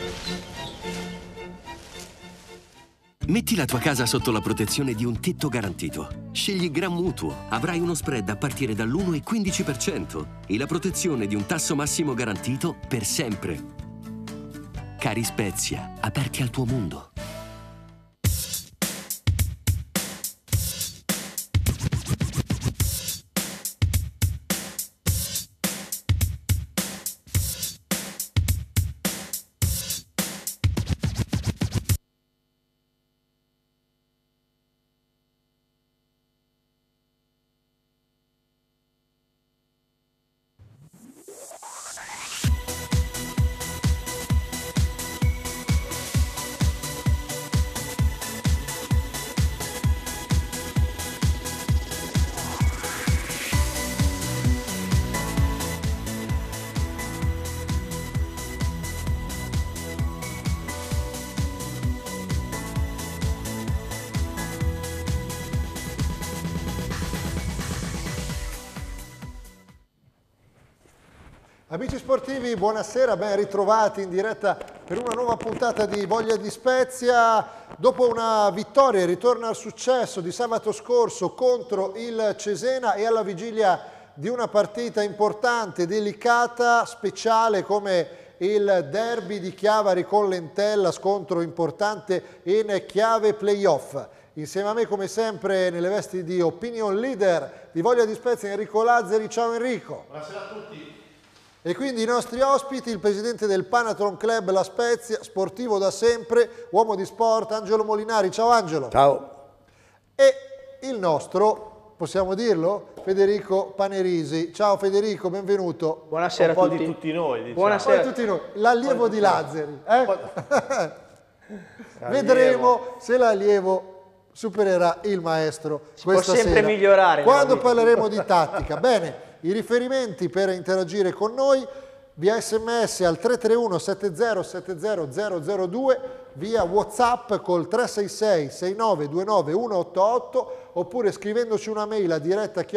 Metti la tua casa sotto la protezione di un tetto garantito. Scegli Gran Mutuo. Avrai uno spread a partire dall'1,15% e la protezione di un tasso massimo garantito per sempre. Cari Spezia, aperti al tuo mondo. Amici sportivi, buonasera, ben ritrovati in diretta per una nuova puntata di Voglia di Spezia. Dopo una vittoria e ritorno al successo di sabato scorso contro il Cesena e alla vigilia di una partita importante, delicata, speciale come il derby di Chiavari con l'Entella, scontro importante in chiave playoff. Insieme a me come sempre nelle vesti di opinion leader di Voglia di Spezia Enrico Lazzari. Ciao Enrico. Buonasera a tutti. E quindi i nostri ospiti, il presidente del Panathlon Club La Spezia, sportivo da sempre, uomo di sport, Angelo Molinari. Ciao Angelo. Ciao. E il nostro, possiamo dirlo, Federico Panerisi. Ciao Federico, benvenuto. Buonasera Un po' a tutti. di tutti noi, diciamo. Buonasera. Poi tutti noi, l'allievo di Lazzari. Vedremo se l'allievo supererà il maestro Si questa può sempre sera, migliorare quando nella vita. parleremo di tattica. Bene, i riferimenti per interagire con noi via sms al 331 70 70 002, via WhatsApp col 366 6929 188 oppure scrivendoci una mail a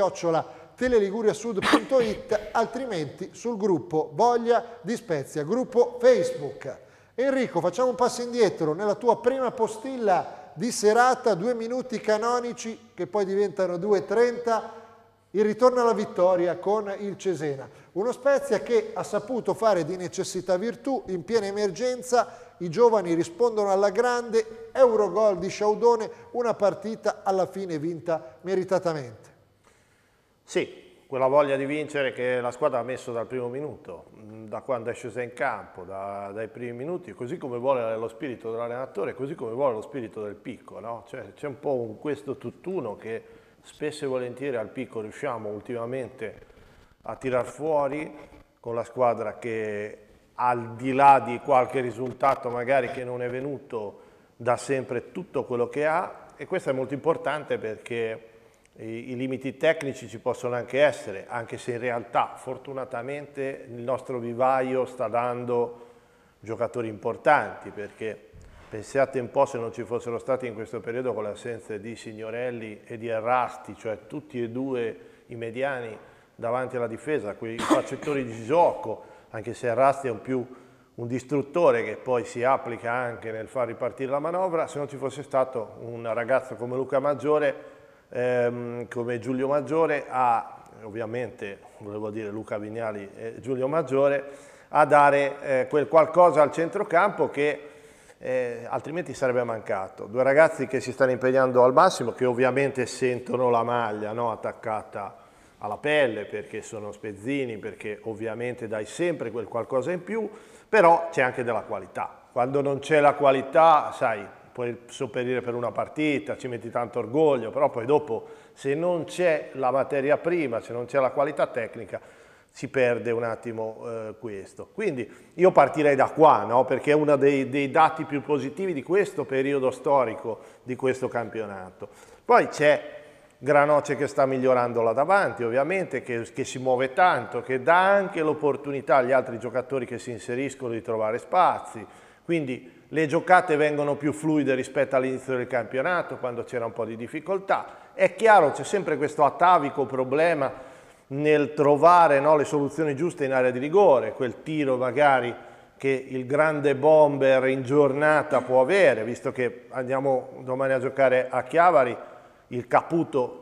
diretta@teleliguriasud.it, altrimenti sul gruppo Voglia di Spezia, gruppo Facebook. Enrico, facciamo un passo indietro nella tua prima postilla di serata, 2 minuti canonici che poi diventano 2:30, il ritorno alla vittoria con il Cesena. Uno Spezia che ha saputo fare di necessità virtù in piena emergenza, i giovani rispondono alla grande, Eurogol di Sciaudone, una partita alla fine vinta meritatamente. Sì, quella voglia di vincere che la squadra ha messo dal primo minuto, da quando è scesa in campo, dai primi minuti, così come vuole lo spirito dell'allenatore, così come vuole lo spirito del Picco, no? Cioè, c'è un po' questo tutt'uno che spesso e volentieri al Picco riusciamo ultimamente a tirar fuori con la squadra che, al di là di qualche risultato magari che non è venuto, dà sempre tutto quello che ha, e questo è molto importante perché i limiti tecnici ci possono anche essere, anche se in realtà fortunatamente il nostro vivaio sta dando giocatori importanti, perché pensate un po' se non ci fossero stati in questo periodo, con le assenze di Signorelli e di Errasti, cioè tutti e due i mediani davanti alla difesa, quei facettori di gioco, anche se Errasti è più un distruttore che poi si applica anche nel far ripartire la manovra, se non ci fosse stato un ragazzo come Luca Maggiore, come Giulio Maggiore, ovviamente volevo dire Luca Vignali e Giulio Maggiore, a dare quel qualcosa al centrocampo che altrimenti sarebbe mancato. Due ragazzi che si stanno impegnando al massimo, che ovviamente sentono la maglia, no, attaccata alla pelle, perché sono spezzini, perché ovviamente dai sempre quel qualcosa in più, però c'è anche della qualità. Quando non c'è la qualità, sai, puoi sopperire per una partita, ci metti tanto orgoglio, però poi dopo, se non c'è la materia prima, se non c'è la qualità tecnica, si perde un attimo questo. Quindi io partirei da qua, no? Perché è uno dei dati più positivi di questo periodo storico, di questo campionato. Poi c'è Granoce che sta migliorando là davanti, ovviamente, che si muove tanto, che dà anche l'opportunità agli altri giocatori che si inseriscono di trovare spazi, quindi le giocate vengono più fluide rispetto all'inizio del campionato, quando c'era un po' di difficoltà. È chiaro, c'è sempre questo atavico problema nel trovare, no, le soluzioni giuste in area di rigore, quel tiro magari che il grande bomber in giornata può avere, visto che andiamo domani a giocare a Chiavari, il Caputo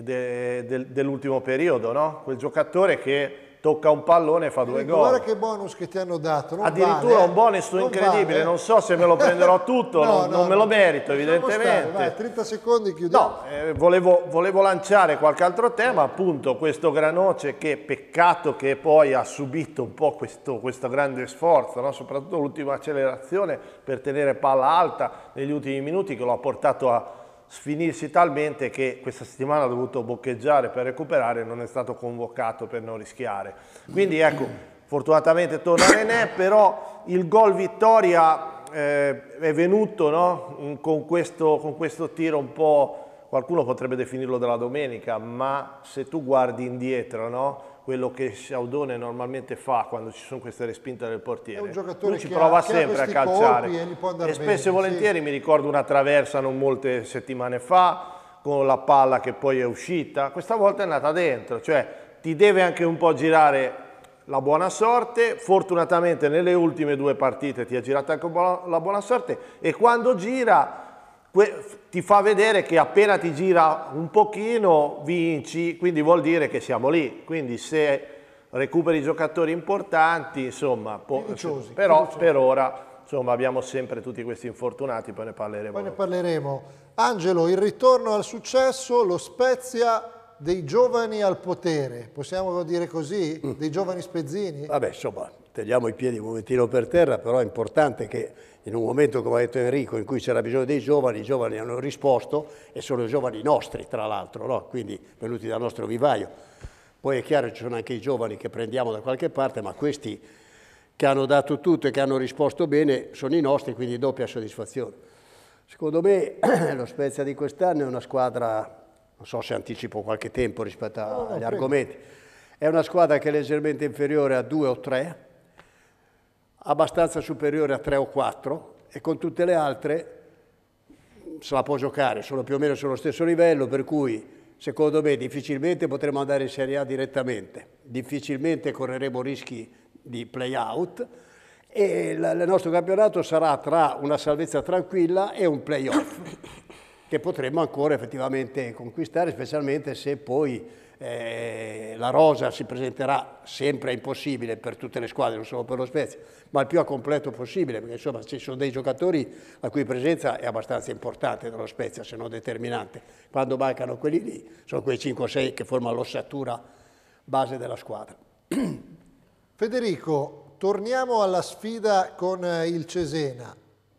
dell'ultimo periodo, no? Quel giocatore che tocca un pallone e fa 2 gol. Guarda che bonus che ti hanno dato. Non addirittura vale, un bonus incredibile, vale. Non so se me lo prenderò tutto, non me lo merito evidentemente. Vai, 30 secondi chiudiamo. No, volevo lanciare qualche altro tema, appunto questo Granoce, che peccato che poi ha subito un po' questo grande sforzo, no? Soprattutto l'ultima accelerazione per tenere palla alta negli ultimi minuti, che lo ha portato a sfinirsi talmente che questa settimana ha dovuto boccheggiare per recuperare e non è stato convocato per non rischiare. Quindi ecco, fortunatamente torna René, però il gol vittoria è venuto, no? con questo tiro un po', qualcuno potrebbe definirlo della domenica, ma se tu guardi indietro, no? Quello che Sciaudone normalmente fa quando ci sono queste respinte del portiere, lui ci prova sempre a calciare e spesso e volentieri mi ricordo una traversa non molte settimane fa con la palla che poi è uscita, questa volta è andata dentro, cioè ti deve anche un po' girare la buona sorte. Fortunatamente nelle ultime 2 partite ti ha girato anche la buona sorte, e quando gira ti fa vedere che appena ti gira un pochino vinci, quindi vuol dire che siamo lì, quindi se recuperi giocatori importanti, insomma, però per ora insomma abbiamo sempre tutti questi infortunati, poi ne parleremo. Angelo, il ritorno al successo, lo Spezia dei giovani al potere, possiamo dire così? Dei giovani spezzini? Vabbè, insomma, teniamo i piedi un momentino per terra, però è importante che in un momento, come ha detto Enrico, in cui c'era bisogno dei giovani, i giovani hanno risposto, e sono i giovani nostri, tra l'altro, no? Quindi venuti dal nostro vivaio. Poi è chiaro che ci sono anche i giovani che prendiamo da qualche parte, ma questi che hanno dato tutto e che hanno risposto bene sono i nostri, quindi doppia soddisfazione. Secondo me lo Spezia di quest'anno è una squadra, non so se anticipo qualche tempo rispetto agli argomenti, è una squadra che è leggermente inferiore a 2 o 3, abbastanza superiore a 3 o 4, e con tutte le altre se la può giocare, sono più o meno sullo stesso livello, per cui secondo me difficilmente potremo andare in Serie A direttamente, difficilmente correremo rischi di play-out, e il nostro campionato sarà tra una salvezza tranquilla e un play-off che potremmo ancora effettivamente conquistare, specialmente se poi la rosa si presenterà, sempre impossibile per tutte le squadre, non solo per lo Spezia, ma il più a completo possibile, perché insomma ci sono dei giocatori la cui presenza è abbastanza importante nello Spezia, se non determinante. Quando mancano quelli lì, sono quei 5 o 6 che formano l'ossatura base della squadra. Federico, torniamo alla sfida con il Cesena.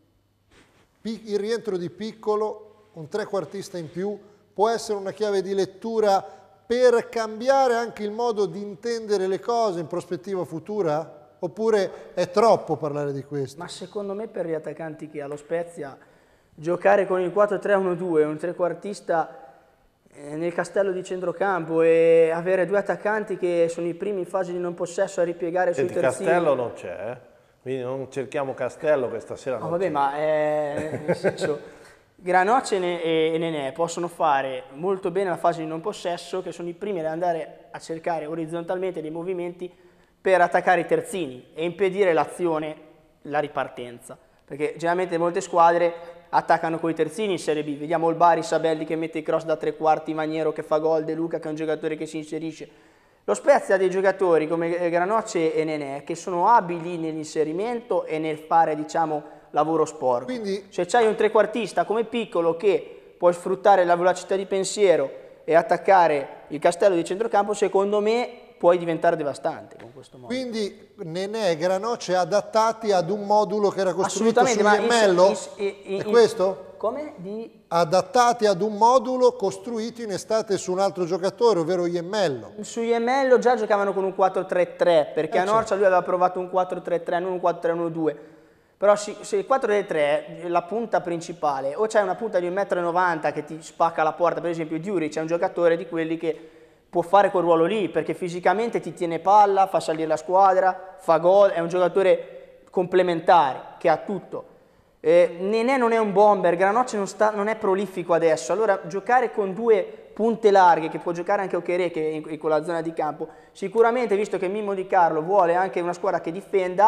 Il rientro di Piccolo, un trequartista in più, può essere una chiave di lettura per cambiare anche il modo di intendere le cose in prospettiva futura? Oppure è troppo parlare di questo? Ma secondo me per gli attaccanti che ha lo Spezia, giocare con il 4-3-1-2, un trequartista nel castello di centrocampo e avere 2 attaccanti che sono i primi in fase di non possesso a ripiegare sui terzini. Castello non c'è, quindi non cerchiamo Castello questa sera. No, vabbè, ma nel senso, Granoce e Nenè possono fare molto bene la fase di non possesso, che sono i primi ad andare a cercare orizzontalmente dei movimenti per attaccare i terzini e impedire l'azione, la ripartenza, perché generalmente molte squadre attaccano coi terzini in Serie B. Vediamo il Bari, Sabelli che mette i cross da 3 quarti, Maniero che fa gol, De Luca che è un giocatore che si inserisce. Lo Spezia ha dei giocatori come Granoce e Nenè che sono abili nell'inserimento e nel fare, diciamo, lavoro sporco. Quindi, se c'hai un trequartista come Piccolo che può sfruttare la velocità di pensiero e attaccare il castello di centrocampo, secondo me puoi diventare devastante con questo modo. Quindi Nenè e Granoce adattati ad un modulo che era costruito su Iemmello? È questo? Come? Adattati ad un modulo costruito in estate su un altro giocatore, ovvero Iemmello. Su Iemmello già giocavano con un 4-3-3, perché a Norcia lui aveva provato un 4-3-3, non un 4-3-1-2. Però se il 4-3-3 la punta principale, o c'è una punta di 1,90 m che ti spacca la porta, per esempio Diuric è un giocatore di quelli che può fare quel ruolo lì, perché fisicamente ti tiene palla, fa salire la squadra, fa gol, è un giocatore complementare, che ha tutto. Nenè non è un bomber, Granoce non è prolifico adesso, allora giocare con 2 punte larghe, che può giocare anche Ocherè che è con la zona di campo, sicuramente, visto che Mimmo Di Carlo vuole anche una squadra che difenda,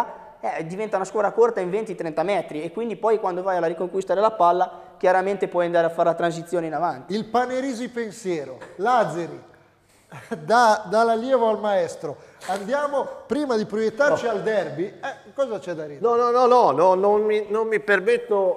diventa una scuola corta in 20-30 metri e quindi poi quando vai alla riconquista della palla chiaramente puoi andare a fare la transizione in avanti. Il Panerisi pensiero, Lazzari, dall'allievo al maestro. Andiamo, prima di proiettarci al derby, cosa c'è da ridere? No, non mi permetto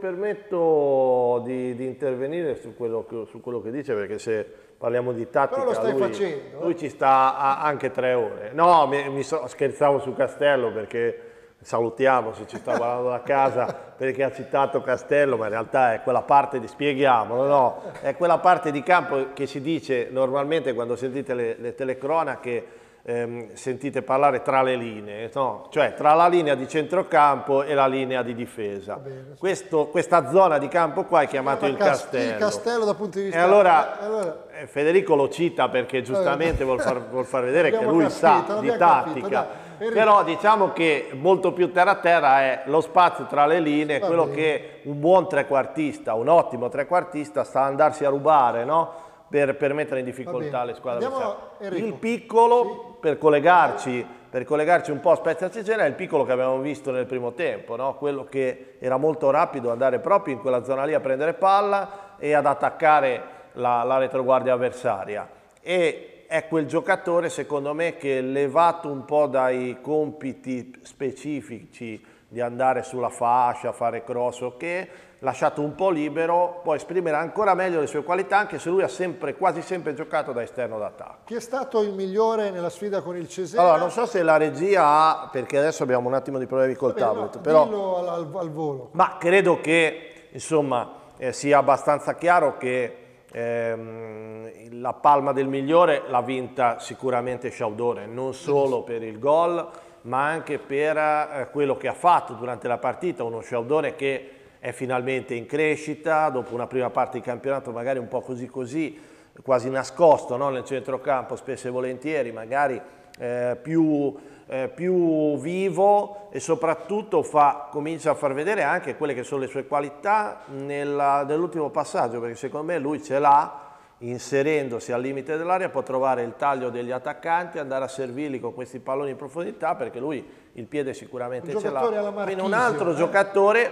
di intervenire su quello che dice, perché se parliamo di tattica, però lo stai facendo, lui ci sta anche 3 ore. No, scherzavo su Castello, perché salutiamo se ci sta guardando da casa, perché ha citato Castello, ma in realtà è quella parte spieghiamolo, no? È quella parte di campo che si dice normalmente quando sentite le telecronache, sentite parlare tra le linee, no? Cioè tra la linea di centrocampo e la linea di difesa. Questa zona di campo qua è chiamato il Castello. Il Castello dal punto di vista... E allora Federico lo cita perché giustamente vuol far vedere che lui sa di tattica. Però diciamo che molto più terra è lo spazio tra le linee, quello che un buon trequartista, un ottimo trequartista sta a andarsi a rubare, no? Per mettere in difficoltà le squadre avversarie. Il piccolo, per collegarci un po' a Spezia Cesena, è il piccolo che abbiamo visto nel primo tempo, no? Quello che era molto rapido, andare proprio in quella zona lì a prendere palla e ad attaccare la retroguardia avversaria. E è quel giocatore, secondo me, che levato un po' dai compiti specifici di andare sulla fascia, fare cross o che, lasciato un po' libero, può esprimere ancora meglio le sue qualità, anche se lui ha quasi sempre giocato da esterno d'attacco. Chi è stato il migliore nella sfida con il Cesena? Allora, non so se la regia ha, perché adesso abbiamo un attimo di problemi col tablet, però dillo al volo. Ma credo che, insomma, sia abbastanza chiaro che la palma del migliore l'ha vinta sicuramente Sciaudone, non solo per il gol, ma anche per quello che ha fatto durante la partita. Uno Sciaudone che è finalmente in crescita, dopo una prima parte di campionato magari un po' così, quasi nascosto, no? Nel centrocampo spesso e volentieri, magari più vivo, e soprattutto comincia a far vedere anche quelle che sono le sue qualità nell'ultimo passaggio, perché secondo me lui ce l'ha, inserendosi al limite dell'area può trovare il taglio degli attaccanti, andare a servirli con questi palloni in profondità, perché lui il piede sicuramente ce l'ha. Quindi un altro giocatore,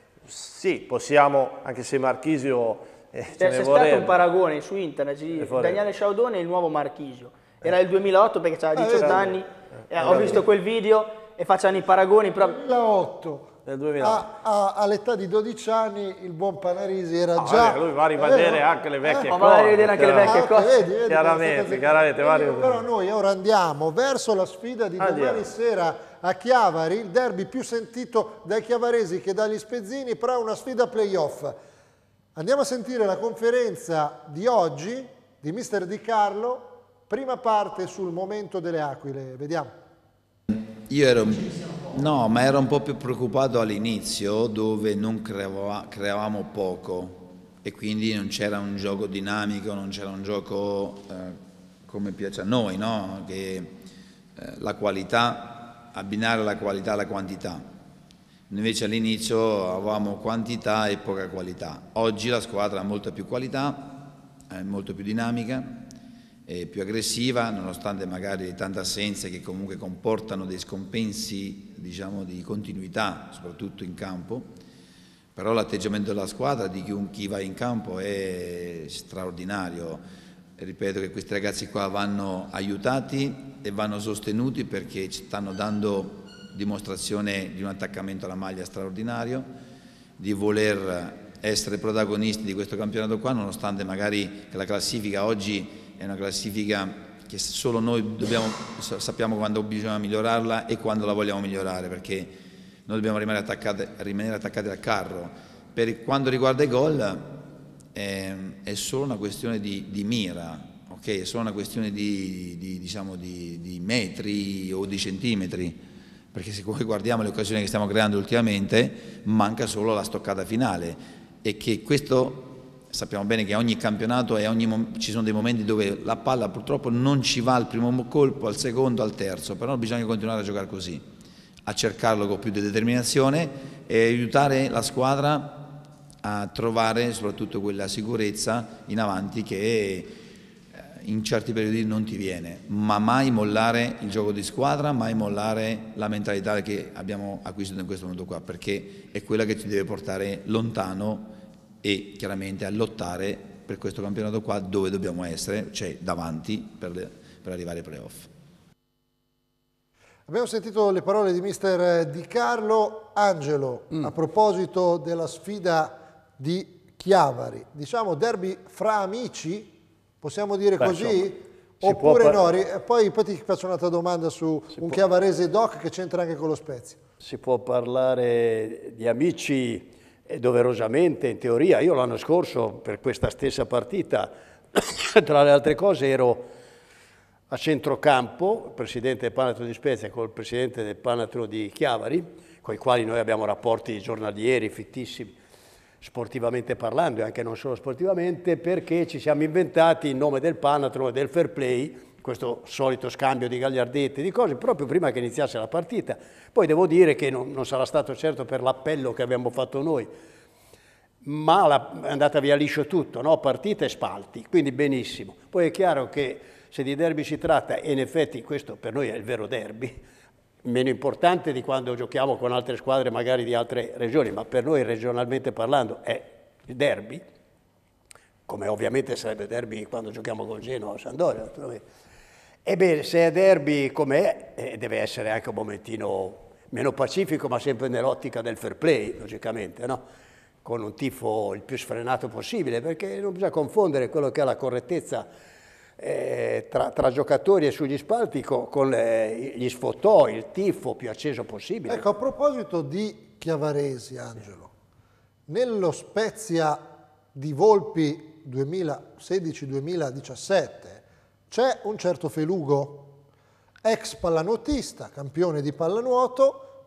sì, possiamo, anche se Marchisio c'è stato un paragone su internet, Daniele Sciaudone è il nuovo Marchisio, era il 2008 perché aveva 18 anni, ho visto quel video e facciano i paragoni proprio. 2008. Nel 2008. All'età di 12 anni il buon Panarisi era già... Lui va a rivedere anche le vecchie cose. Va a rivedere anche le vecchie cose. Vedi, chiaramente. Però noi ora andiamo verso la sfida di domani sera a Chiavari, il derby più sentito dai chiavaresi che dagli spezzini, però è una sfida playoff. Andiamo a sentire la conferenza di oggi di mister Di Carlo, prima parte sul momento delle Aquile, vediamo. Io ero un po' più preoccupato all'inizio, dove non creavamo poco e quindi non c'era un gioco dinamico, non c'era un gioco come piace a noi, no? Che la qualità, abbinare la qualità alla quantità. Invece all'inizio avevamo quantità e poca qualità. Oggi la squadra ha molta più qualità, è molto più dinamica, è più aggressiva, nonostante magari tante assenze che comunque comportano dei scompensi, diciamo, di continuità, soprattutto in campo. Però l'atteggiamento della squadra, di chi va in campo, è straordinario. Ripeto che questi ragazzi qua vanno aiutati e vanno sostenuti, perché ci stanno dando dimostrazione di un attaccamento alla maglia straordinario, di voler essere protagonisti di questo campionato qua, nonostante magari che la classifica oggi è una classifica che solo noi sappiamo quando bisogna migliorarla e quando la vogliamo migliorare, perché noi dobbiamo rimanere attaccati al carro. Per quanto riguarda i gol è solo una questione di mira, okay? È solo una questione di metri o di centimetri, perché se guardiamo le occasioni che stiamo creando ultimamente manca solo la stoccata finale, e che questo sappiamo bene che ogni campionato ci sono dei momenti dove la palla purtroppo non ci va al primo colpo, al secondo, al terzo, però bisogna continuare a giocare così, a cercarlo con più di determinazione e aiutare la squadra a trovare soprattutto quella sicurezza in avanti che in certi periodi non ti viene, ma mai mollare il gioco di squadra, mai mollare la mentalità che abbiamo acquisito in questo momento qua, perché è quella che ti deve portare lontano e chiaramente a lottare per questo campionato qua dove dobbiamo essere, cioè davanti per arrivare ai playoff. Abbiamo sentito le parole di mister Di Carlo. Angelo, a proposito della sfida di Chiavari, diciamo derby fra amici, possiamo dire così? Oppure no? Poi ti faccio un'altra domanda su un chiavarese doc che c'entra anche con lo Spezia. Si può parlare di amici doverosamente, in teoria. Io l'anno scorso per questa stessa partita, tra le altre cose, ero a centrocampo, il presidente del Panatro di Spezia col presidente del Panatro di Chiavari, con i quali noi abbiamo rapporti giornalieri, fittissimi, sportivamente parlando e anche non solo sportivamente, perché ci siamo inventati in nome del Panatro e del fair play questo solito scambio di gagliardetti, di cose, proprio prima che iniziasse la partita. Poi devo dire che non sarà stato certo per l'appello che abbiamo fatto noi, ma è andata via liscio tutto, no? Partita e spalti, quindi benissimo. Poi è chiaro che se di derby si tratta, e in effetti questo per noi è il vero derby, meno importante di quando giochiamo con altre squadre magari di altre regioni, ma per noi regionalmente parlando è il derby, come ovviamente sarebbe derby quando giochiamo con Genoa o Sampdoria, naturalmente. Ebbene, se è derby come è, deve essere anche un momentino meno pacifico, ma sempre nell'ottica del fair play, logicamente, no? Con un tifo il più sfrenato possibile, perché non bisogna confondere quello che è la correttezza tra giocatori e sugli spalti con gli sfotò, il tifo più acceso possibile. Ecco, a proposito di chiavaresi, Angelo, nello Spezia di Volpi 2016-2017 c'è un certo Felugo, ex pallanuotista, campione di pallanuoto,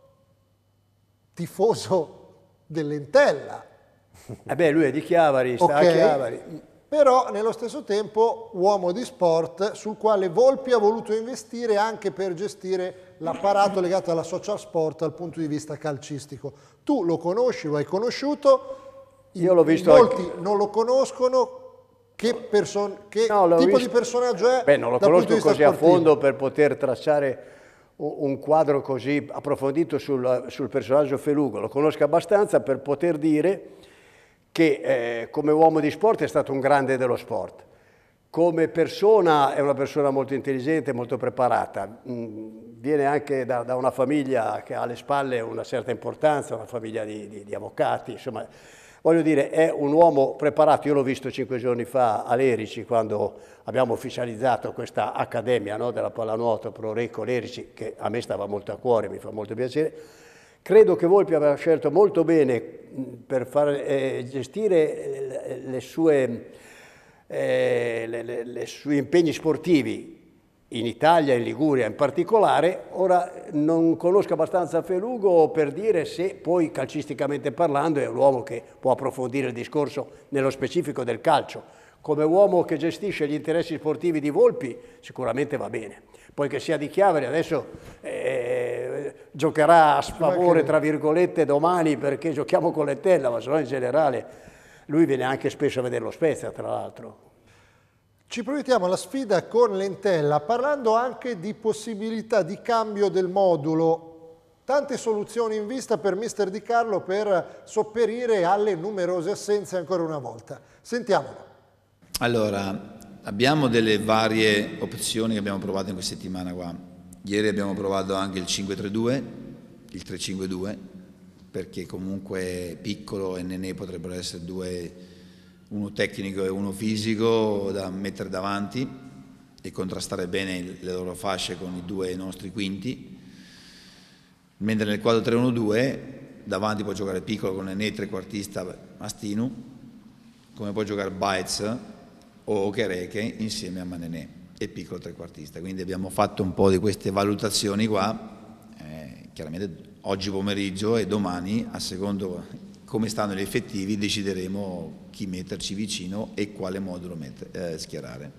tifoso dell'Entella. Lui è di Chiavari, sta a Chiavari. Però nello stesso tempo uomo di sport sul quale Volpi ha voluto investire anche per gestire l'apparato legato alla social sport dal punto di vista calcistico. Tu lo conosci, lo hai conosciuto, io l'ho visto molti non lo conoscono, che tipo di personaggio è? Non lo conosco così a fondo per poter tracciare un quadro così approfondito sul personaggio Felugo, lo conosco abbastanza per poter dire che come uomo di sport è stato un grande dello sport, come persona è una persona molto intelligente, molto preparata, viene anche da una famiglia che ha alle spalle una certa importanza, una famiglia di avvocati, insomma, voglio dire, è un uomo preparato. Io l'ho visto 5 giorni fa a Lerici quando abbiamo ufficializzato questa accademia, no, della pallanuoto Pro Recco Lerici, che a me stava molto a cuore, mi fa molto piacere. Credo che Volpi aveva scelto molto bene per gestire i suoi impegni sportivi in Italia, in Liguria in particolare. Ora non conosco abbastanza Felugo per dire se poi calcisticamente parlando è un uomo che può approfondire il discorso nello specifico del calcio. Come uomo che gestisce gli interessi sportivi di Volpi sicuramente va bene. Poi che sia di Chiavari adesso giocherà a sfavore tra virgolette domani perché giochiamo con l'Entella, ma se no in generale lui viene anche spesso a vedere lo Spezia, tra l'altro. Ci proiettiamo alla sfida con l'Entella parlando anche di possibilità di cambio del modulo. Tante soluzioni in vista per mister Di Carlo per sopperire alle numerose assenze ancora una volta. Sentiamolo. Allora, abbiamo delle varie opzioni che abbiamo provato in questa settimana qua. Ieri abbiamo provato anche il 5-3-2, il 3-5-2, perché comunque Piccolo e Nenè potrebbero essere due, uno tecnico e uno fisico da mettere davanti e contrastare bene le loro fasce con i due nostri quinti. Mentre nel 4-3-1-2 davanti può giocare Piccolo con Nenè trequartista Mastinu, come può giocare Baez o Okereke insieme a Manenè e Piccolo trequartista. Quindi abbiamo fatto un po' di queste valutazioni qua, chiaramente oggi pomeriggio e domani, a secondo come stanno gli effettivi, decideremo chi metterci vicino e quale modulo schierare.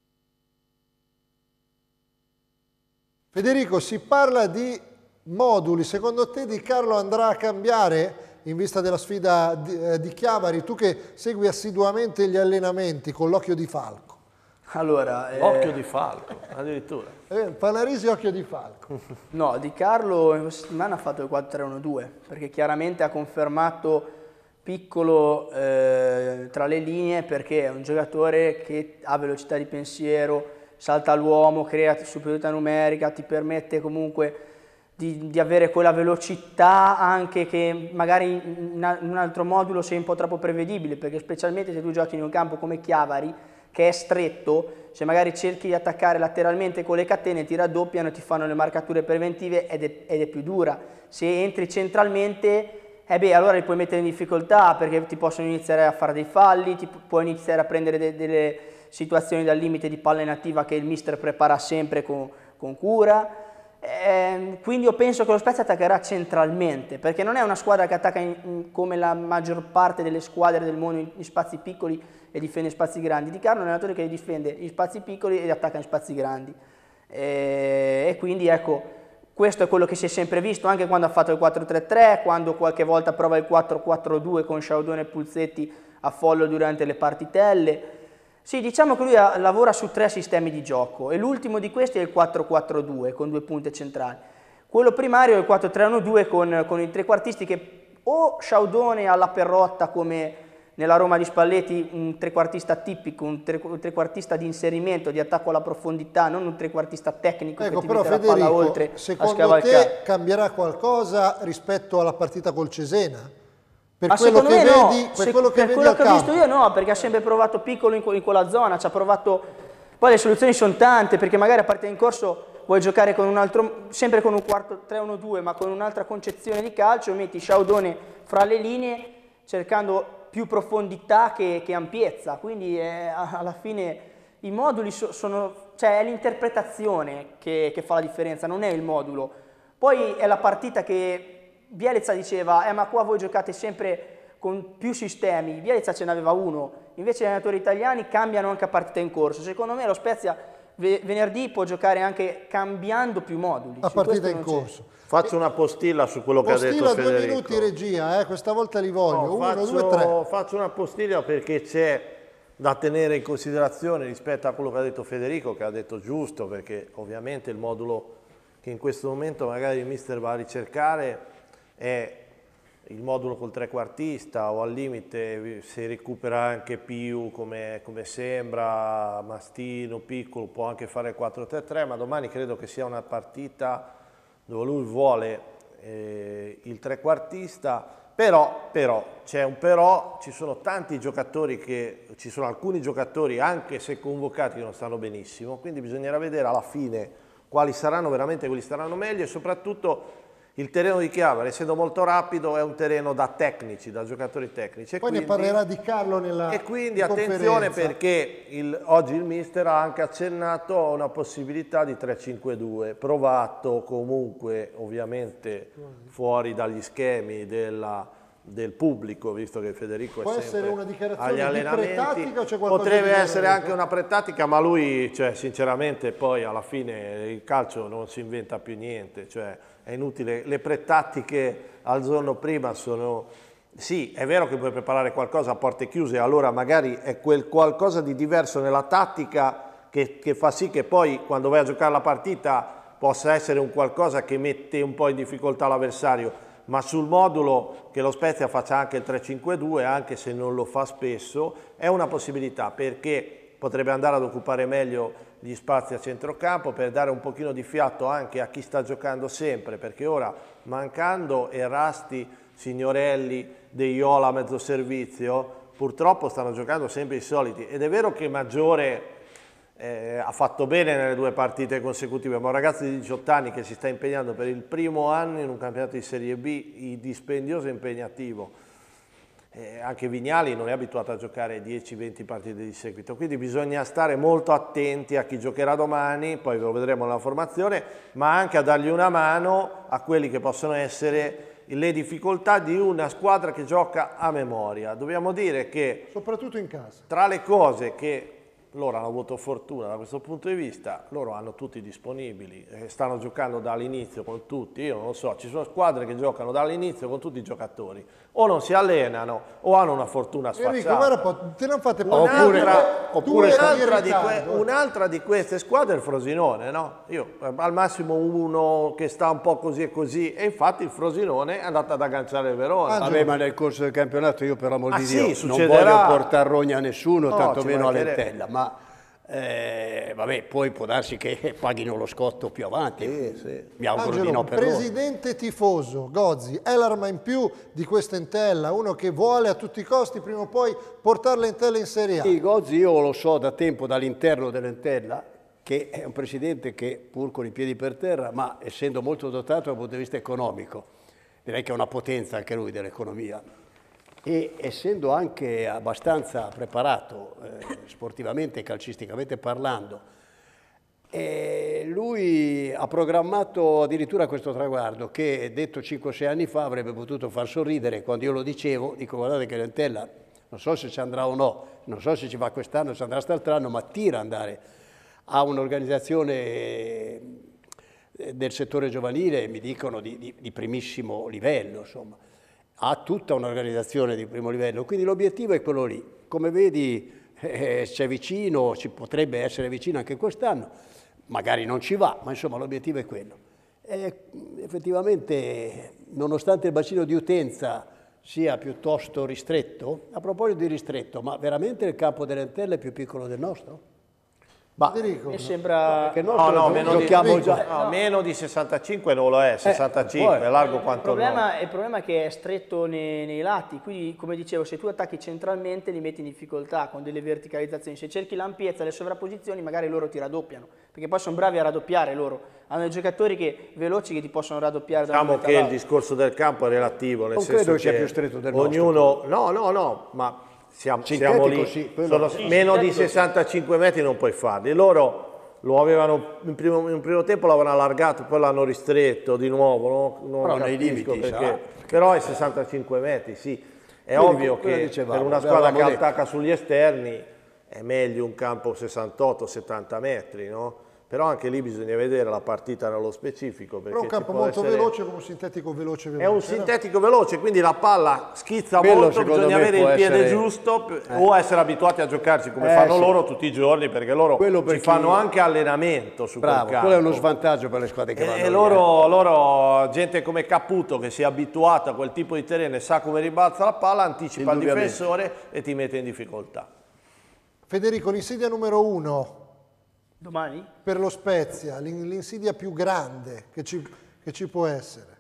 Federico, si parla di moduli, secondo te Di Carlo andrà a cambiare in vista della sfida di Chiavari? Tu che segui assiduamente gli allenamenti con l'occhio di falco. Allora, Occhio di falco, addirittura. Panarisi occhio di falco. no, Di Carlo in questa settimana ha fatto il 4-3-1-2, perché chiaramente ha confermato Piccolo tra le linee, perché è un giocatore che ha velocità di pensiero, salta all'uomo, crea superiorità numerica, ti permette comunque di avere quella velocità anche che magari in un altro modulo sei un po' troppo prevedibile, perché specialmente se tu giochi in un campo come Chiavari, che è stretto, se magari cerchi di attaccare lateralmente con le catene ti raddoppiano, ti fanno le marcature preventive ed è più dura. Se entri centralmente, allora li puoi mettere in difficoltà, perché ti possono iniziare a fare dei falli, ti puoi iniziare a prendere delle situazioni dal limite di palla inattiva che il mister prepara sempre con cura. Quindi io penso che lo Spezia attaccherà centralmente, perché non è una squadra che attacca come la maggior parte delle squadre del mondo in spazi piccoli e difende in spazi grandi. Di Carlo è un allenatore che difende in spazi piccoli e attacca in spazi grandi, e quindi ecco, questo è quello che si è sempre visto anche quando ha fatto il 4-3-3, quando qualche volta prova il 4-4-2 con Sciaudone e Pulsetti a follo durante le partitelle. Sì, diciamo che lui lavora su 3 sistemi di gioco, e l'ultimo di questi è il 4-4-2 con 2 punte centrali. Quello primario è il 4-3-1-2 con i trequartisti, che o Sciaudone alla Perrotta come nella Roma di Spalletti, un trequartista tipico, un trequartista di inserimento, di attacco alla profondità, non un trequartista tecnico che ti mette la palla oltre a scavalcare. Secondo te cambierà qualcosa rispetto alla partita col Cesena? Per quello che no. vedi, per quello che vedi ho al campo? visto io no, perché ha sempre provato Piccolo in quella zona, ci ha provato. Poi le soluzioni sono tante, perché magari a partita in corso vuoi giocare con un altro, sempre con un 4-3-1-2, ma con un'altra concezione di calcio, metti Sciaudone fra le linee cercando più profondità che ampiezza, quindi alla fine i moduli sono, cioè è l'interpretazione che fa la differenza, non è il modulo. Poi è la partita che Bielsa diceva, ma qua voi giocate sempre con più sistemi, Bielsa ce n'aveva uno, invece gli allenatori italiani cambiano anche a partita in corso. Secondo me lo Spezia venerdì può giocare anche cambiando più moduli. A partita in corso. Faccio una postilla su quello che ha detto Federico. 2 minuti regia, questa volta li voglio. 1, 2, 3. Faccio una postilla perché c'è da tenere in considerazione rispetto a quello che ha detto Federico, che ha detto giusto, perché ovviamente il modulo che in questo momento magari il mister va a ricercare è il modulo col trequartista, o al limite se recupera anche Piu come sembra, Mastino, Piccolo, può anche fare il 4-3-3, ma domani credo che sia una partita dove lui vuole il trequartista, però c'è un però, ci sono tanti giocatori ci sono alcuni giocatori anche se convocati che non stanno benissimo, quindi bisognerà vedere alla fine quali saranno veramente quelli che staranno meglio, e soprattutto il terreno di Chiavari, essendo molto rapido, è un terreno da tecnici, da giocatori tecnici. Poi ne parlerà Di Carlo nella E quindi attenzione, perché oggi il mister ha anche accennato a una possibilità di 3-5-2, provato comunque ovviamente fuori dagli schemi del pubblico, visto che Federico può è sempre essere una agli dichiarazione allenamenti. di pretattica o c'è qualcosa Potrebbe di essere anche una pretattica, ma lui, cioè, sinceramente, poi alla fine il calcio non si inventa più niente, cioè è inutile. Le pretattiche al giorno prima sono, sì, è vero che puoi preparare qualcosa a porte chiuse, allora magari è quel qualcosa di diverso nella tattica che fa sì che poi quando vai a giocare la partita possa essere un qualcosa che mette un po' in difficoltà l'avversario. Ma sul modulo che lo Spezia faccia anche il 3-5-2, anche se non lo fa spesso, è una possibilità, perché potrebbe andare ad occupare meglio gli spazi a centrocampo per dare un pochino di fiato anche a chi sta giocando sempre, perché ora mancando Errasti, Signorelli, De Iola a mezzo servizio, purtroppo stanno giocando sempre i soliti, ed è vero che Maggiore ha fatto bene nelle 2 partite consecutive, ma un ragazzo di 18 anni che si sta impegnando per il primo anno in un campionato di Serie B dispendioso e impegnativo. Anche Vignali non è abituato a giocare 10-20 partite di seguito, quindi bisogna stare molto attenti a chi giocherà domani, poi lo vedremo nella formazione, ma anche a dargli una mano a quelli che possono essere le difficoltà di una squadra che gioca a memoria. Dobbiamo dire che, soprattutto in casa, tra le cose che loro hanno avuto fortuna da questo punto di vista, loro hanno tutti disponibili, stanno giocando dall'inizio con tutti, io non lo so, ci sono squadre che giocano dall'inizio con tutti i giocatori, o non si allenano o hanno una fortuna sfacciata. Enrico, guarda un po', te non fate parlare. Oppure un'altra di queste squadre è il Frosinone, no? Io al massimo uno che sta un po' così e così, e infatti il Frosinone è andato ad agganciare il Verona. Vabbè, ma nel corso del campionato io per amor di Dio sì, non succederà. voglio portare rogna a nessuno, No, tantomeno a ci Lentella, ma vabbè, poi può darsi che paghino lo scotto più avanti. Mi auguro Angelo, di no per loro. presidente tifoso, Gozzi, è l'arma in più di questa Entella, uno che vuole a tutti i costi prima o poi portare l'Entella in Serie A. Sì, Gozzi io lo so da tempo dall'interno dell'Entella, che è un presidente che pur con i piedi per terra, ma essendo molto dotato dal punto di vista economico, direi che è una potenza anche lui dell'economia, e essendo anche abbastanza preparato sportivamente e calcisticamente parlando, lui ha programmato addirittura questo traguardo che detto 5-6 anni fa avrebbe potuto far sorridere. Quando io lo dicevo, dico guardate che l'Entella non so se ci andrà o no, non so se ci va quest'anno, se andrà quest'altro anno, ma tira andare a un'organizzazione del settore giovanile, mi dicono di primissimo livello, insomma. Ha tutta un'organizzazione di primo livello, quindi l'obiettivo è quello lì. Come vedi c'è vicino, ci potrebbe essere vicino anche quest'anno, magari non ci va, ma insomma l'obiettivo è quello. E effettivamente, nonostante il bacino di utenza sia piuttosto ristretto, a proposito di ristretto, ma veramente il campo dell'Entella è più piccolo del nostro? Federico, Mi sembra... Che meno di 65 non lo è, 65, è largo quanto Il problema è che è stretto nei lati, quindi come dicevo, se tu attacchi centralmente li metti in difficoltà con delle verticalizzazioni, se cerchi l'ampiezza, le sovrapposizioni, magari loro ti raddoppiano, perché poi sono bravi a raddoppiare loro, hanno dei giocatori veloci che ti possono raddoppiare. Diciamo che il discorso del campo è relativo, nel non senso credo che sia che più stretto del ognuno, no, ma siamo lì, sì, meno di 65 metri non puoi farli. Loro lo avevano in primo tempo l'avevano allargato, poi l'hanno ristretto di nuovo, non però nei capisco limiti, perché. Però è 65 metri, sì. È Quindi, ovvio che dicevamo, per una squadra che detto. attacca sugli esterni è meglio un campo 68-70 metri, no? Però anche lì bisogna vedere la partita nello specifico. però un campo molto veloce come un sintetico veloce. È un sintetico veloce, quindi la palla schizza Quello, molto, bisogna avere il piede essere... giusto o essere abituati a giocarci come fanno loro tutti i giorni, perché loro ci fanno anche allenamento su quel campo. Quello è uno svantaggio per le squadre che vanno E loro, gente come Caputo che si è abituata a quel tipo di terreno e sa come ribalza la palla, anticipa il difensore e ti mette in difficoltà. Federico, l'insidia numero 1 Domani? per lo Spezia, l'insidia più grande che ci può essere.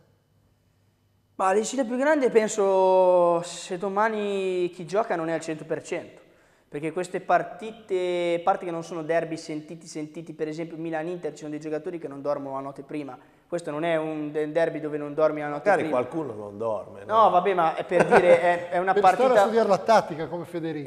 Ma l'insidia più grande penso se domani chi gioca non è al 100%, perché queste partite, a parte che non sono derby sentiti, per esempio Milan-Inter, ci sono dei giocatori che non dormono la notte prima. Questo non è un derby dove non dormi la notte Magari prima. qualcuno non dorme. No, vabbè, ma è per dire, è una Per partita... stare a studiare la tattica come Federico.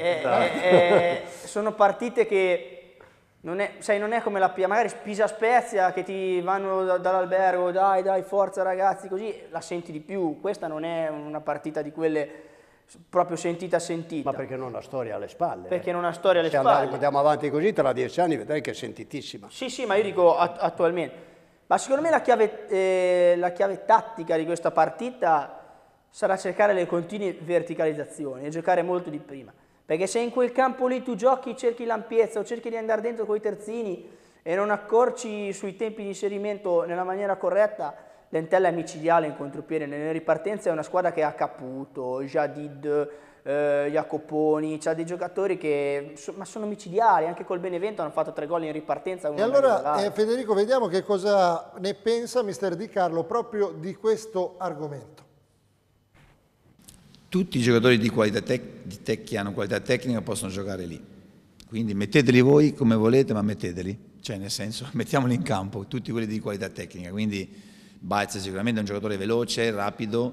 Sono partite che... Non è come magari Pisa-Spezia che ti vanno dall'albergo, dai, forza ragazzi, così la senti di più. Questa non è una partita di quelle proprio sentita. Ma perché non ha storia alle spalle? Perché non ha storia alle Se spalle. andiamo avanti così, tra 10 anni vedrai che è sentitissima. Sì, ma io dico attualmente. Ma secondo me la chiave tattica di questa partita sarà cercare le continue verticalizzazioni e giocare molto di prima. Perché se in quel campo lì tu giochi, cerchi l'ampiezza o cerchi di andare dentro con i terzini e non accorci sui tempi di inserimento nella maniera corretta, l'Entella è micidiale in contropiede. Nelle ripartenze è una squadra che ha Caputo, Jadid, Jacoponi, c'ha dei giocatori che ma sono micidiali, anche col Benevento hanno fatto 3 gol in ripartenza. E allora Federico, vediamo che cosa ne pensa mister Di Carlo proprio di questo argomento. Tutti i giocatori che hanno qualità tecnica possono giocare lì, quindi metteteli voi come volete, ma metteteli, cioè nel senso mettiamoli in campo, tutti quelli di qualità tecnica, quindi Baez sicuramente è un giocatore veloce, rapido,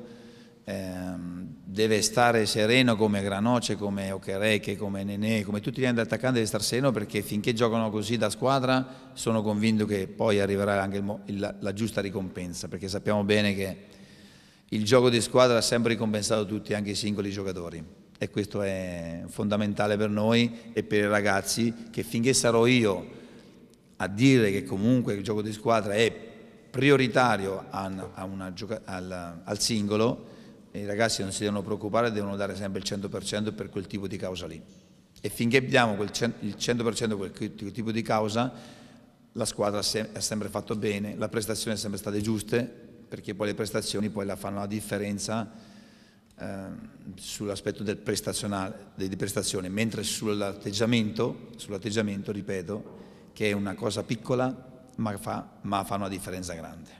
deve stare sereno come Granoce, come Okereke, come Nenè, come tutti gli altri attaccanti deve stare sereno, perché finché giocano così da squadra sono convinto che poi arriverà anche la giusta ricompensa, perché sappiamo bene che il gioco di squadra ha sempre ricompensato tutti, anche i singoli giocatori. e questo è fondamentale per noi e per i ragazzi, che finché sarò io a dire che comunque il gioco di squadra è prioritario al singolo, i ragazzi non si devono preoccupare, devono dare sempre il 100% per quel tipo di causa lì. E finché abbiamo il 100% quel tipo di causa, la squadra ha sempre fatto bene, le prestazioni sono sempre state giuste, perché poi le prestazioni poi la fanno la differenza sull'aspetto del di prestazione, mentre sull'atteggiamento, ripeto, che è una cosa piccola, ma fa una differenza grande.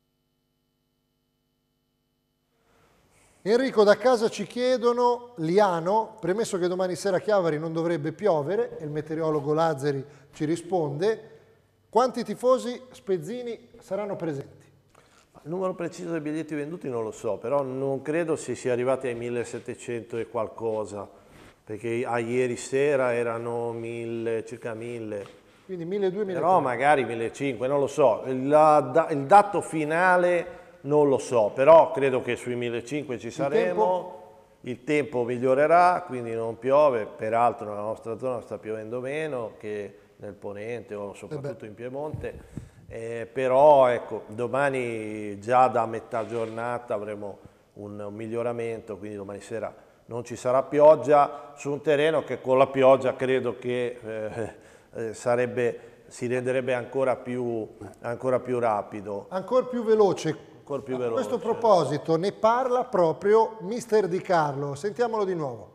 Enrico, da casa ci chiedono, Liano, premesso che domani sera a Chiavari non dovrebbe piovere, e il meteorologo Lazzari ci risponde, quanti tifosi spezzini saranno presenti? Il numero preciso dei biglietti venduti non lo so, però non credo si sia arrivati ai 1700 e qualcosa, perché a ieri sera erano circa 1000. Quindi 1200. Però magari 1500, non lo so. Il dato finale non lo so, però credo che sui 1500 ci saremo. Il tempo migliorerà, quindi non piove. Peraltro nella nostra zona sta piovendo meno che nel Ponente o soprattutto in Piemonte. Però ecco, domani già da metà giornata avremo un miglioramento, quindi domani sera non ci sarà pioggia su un terreno che con la pioggia credo che si renderebbe ancora più rapido. Ancora più veloce. A questo proposito ne parla proprio Mister Di Carlo, sentiamolo di nuovo.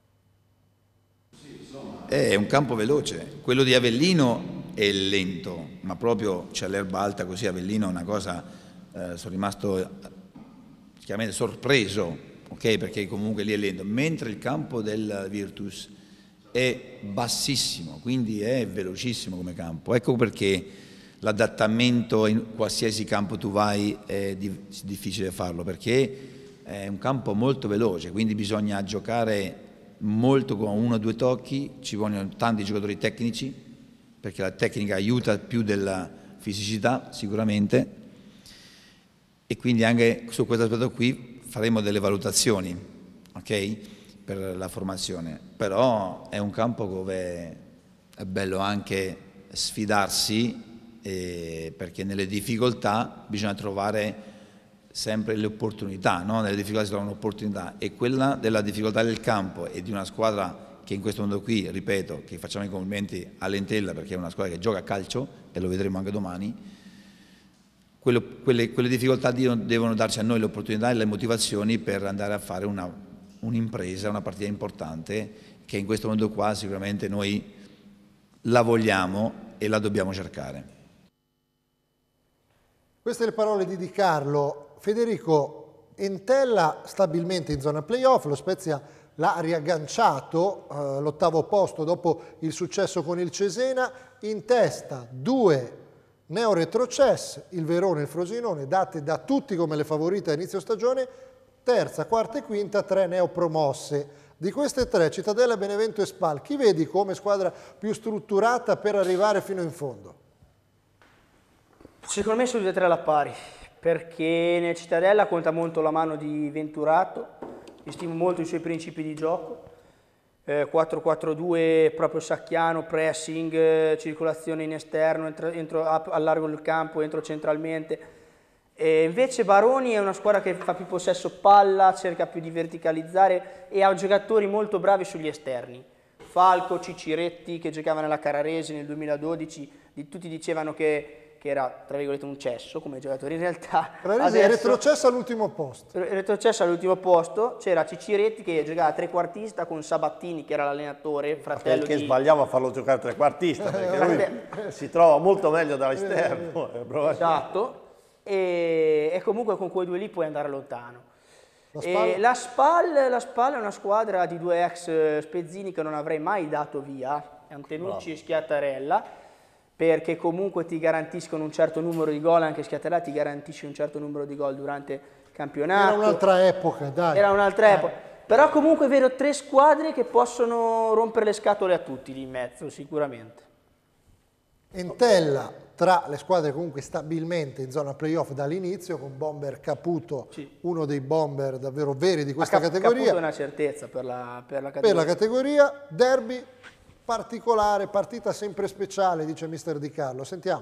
È un campo veloce, quello di Avellino è lento, ma proprio c'è l'erba alta così. Avellino è una cosa, sono rimasto chiaramente sorpreso, ok, perché comunque lì è lento, mentre il campo del Virtus è bassissimo, quindi è velocissimo come campo. Ecco perché l'adattamento in qualsiasi campo tu vai è difficile farlo, perché è un campo molto veloce, quindi bisogna giocare molto con 1 o 2 tocchi, ci vogliono tanti giocatori tecnici, perché la tecnica aiuta più della fisicità sicuramente, e quindi anche su questo aspetto qui faremo delle valutazioni, ok, per la formazione. Però è un campo dove è bello anche sfidarsi, perché nelle difficoltà bisogna trovare sempre le opportunità, no? Nelle difficoltà si trova un'opportunità, e quella della difficoltà del campo e di una squadra che in questo mondo qui, ripeto, che facciamo i complimenti all'Entella, perché è una squadra che gioca a calcio, e lo vedremo anche domani, quelle difficoltà devono darci a noi le opportunità e le motivazioni per andare a fare un'impresa, una partita importante, che in questo mondo qua sicuramente noi la vogliamo e la dobbiamo cercare. Queste le parole di Di Carlo. Federico, Entella stabilmente in zona playoff, lo Spezia l'ha riagganciato all'8° posto dopo il successo con il Cesena, in testa 2 neo-retrocesse, il Verona e il Frosinone, date da tutti come le favorite a inizio stagione, terza, quarta e quinta 3 neopromosse. Di queste 3, Cittadella, Benevento e Spal, chi vedi come squadra più strutturata per arrivare fino in fondo? Secondo me sono tutte e 3 alla pari, perché nel Cittadella conta molto la mano di Venturato, stimo molto i suoi principi di gioco, 4-4-2 proprio sacchiano, pressing, circolazione in esterno, entro allargo il campo, entro centralmente. E invece Baroni è una squadra che fa più possesso palla, cerca più di verticalizzare e ha giocatori molto bravi sugli esterni. Falco, Cicciretti, che giocava nella Carraresi nel 2012, tutti dicevano che era, tra virgolette, un cesso come giocatore. In realtà Carraresi è retrocesso all'ultimo posto. Retrocesso all'ultimo posto, c'era Cicciretti che giocava trequartista con Sabattini, che era l'allenatore, fratello perché di... sbagliamo a farlo giocare trequartista, perché lui si trova molto meglio dall'esterno. Esatto, e comunque con quei 2 lì puoi andare lontano. La Spal è una squadra di 2 ex spezzini che non avrei mai dato via, Antenucci e Schiattarella, perché comunque ti garantiscono un certo numero di gol, anche Schiattarella ti garantisce un certo numero di gol durante il campionato. Era un'altra epoca, dai. Era un'altra epoca. Però comunque vedo 3 squadre che possono rompere le scatole a tutti lì in mezzo, sicuramente. Entella tra le squadre comunque stabilmente in zona playoff dall'inizio, con Bomber Caputo, uno dei bomber davvero veri di questa categoria. Caputo è una certezza per la categoria. Per la categoria, derby particolare, partita sempre speciale, dice mister Di Carlo. Sentiamo.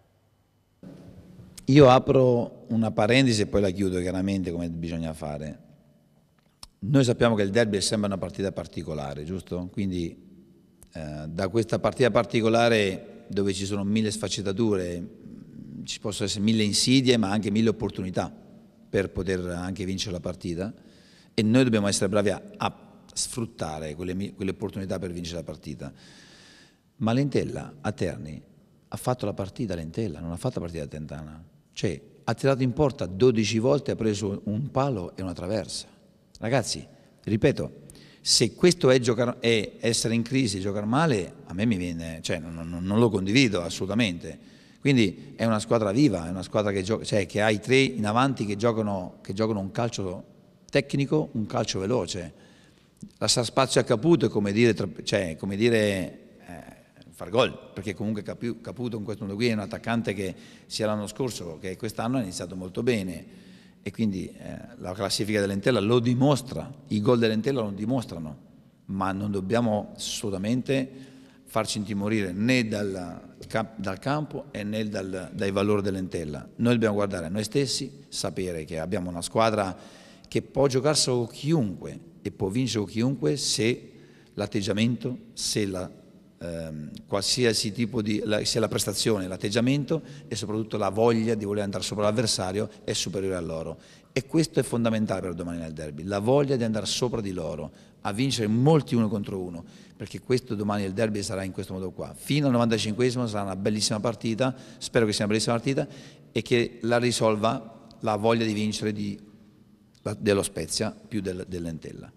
Io apro una parentesi e poi la chiudo chiaramente come bisogna fare. Noi sappiamo che il derby è sempre una partita particolare, giusto? Quindi da questa partita particolare dove ci sono 1000 sfaccettature, ci possono essere 1000 insidie ma anche 1000 opportunità per poter anche vincere la partita e noi dobbiamo essere bravi a sfruttare quelle opportunità per vincere la partita. Ma Lentella a Terni ha fatto la partita Lentella, non ha fatto la partita a Tentana. Cioè ha tirato in porta 12 volte, ha preso un palo e una traversa. Ragazzi, ripeto, se questo è essere in crisi, giocare male, a me mi viene, cioè non lo condivido assolutamente. Quindi è una squadra viva, è una squadra che gioca, cioè che ha i 3 in avanti che giocano un calcio tecnico, un calcio veloce. Lasciare spazio a Caputo è come dire, far gol, perché comunque Caputo in questo modo qui è un attaccante che sia l'anno scorso che quest'anno ha iniziato molto bene. E quindi la classifica dell'Entella lo dimostra, i gol dell'Entella lo dimostrano, ma non dobbiamo assolutamente farci intimorire né dal campo e né dai valori dell'Entella. Noi dobbiamo guardare a noi stessi, sapere che abbiamo una squadra che può giocarselo con chiunque e può vincere con chiunque se l'atteggiamento, se qualsiasi tipo sia la prestazione, l'atteggiamento e soprattutto la voglia di voler andare sopra l'avversario è superiore a loro e questo è fondamentale per domani nel derby, la voglia di andare sopra di loro, a vincere molti 1 contro 1, perché questo domani il derby sarà in questo modo qua, fino al 95esimo sarà una bellissima partita, spero che sia una bellissima partita e che la risolva la voglia di vincere dello Spezia più dell'Entella.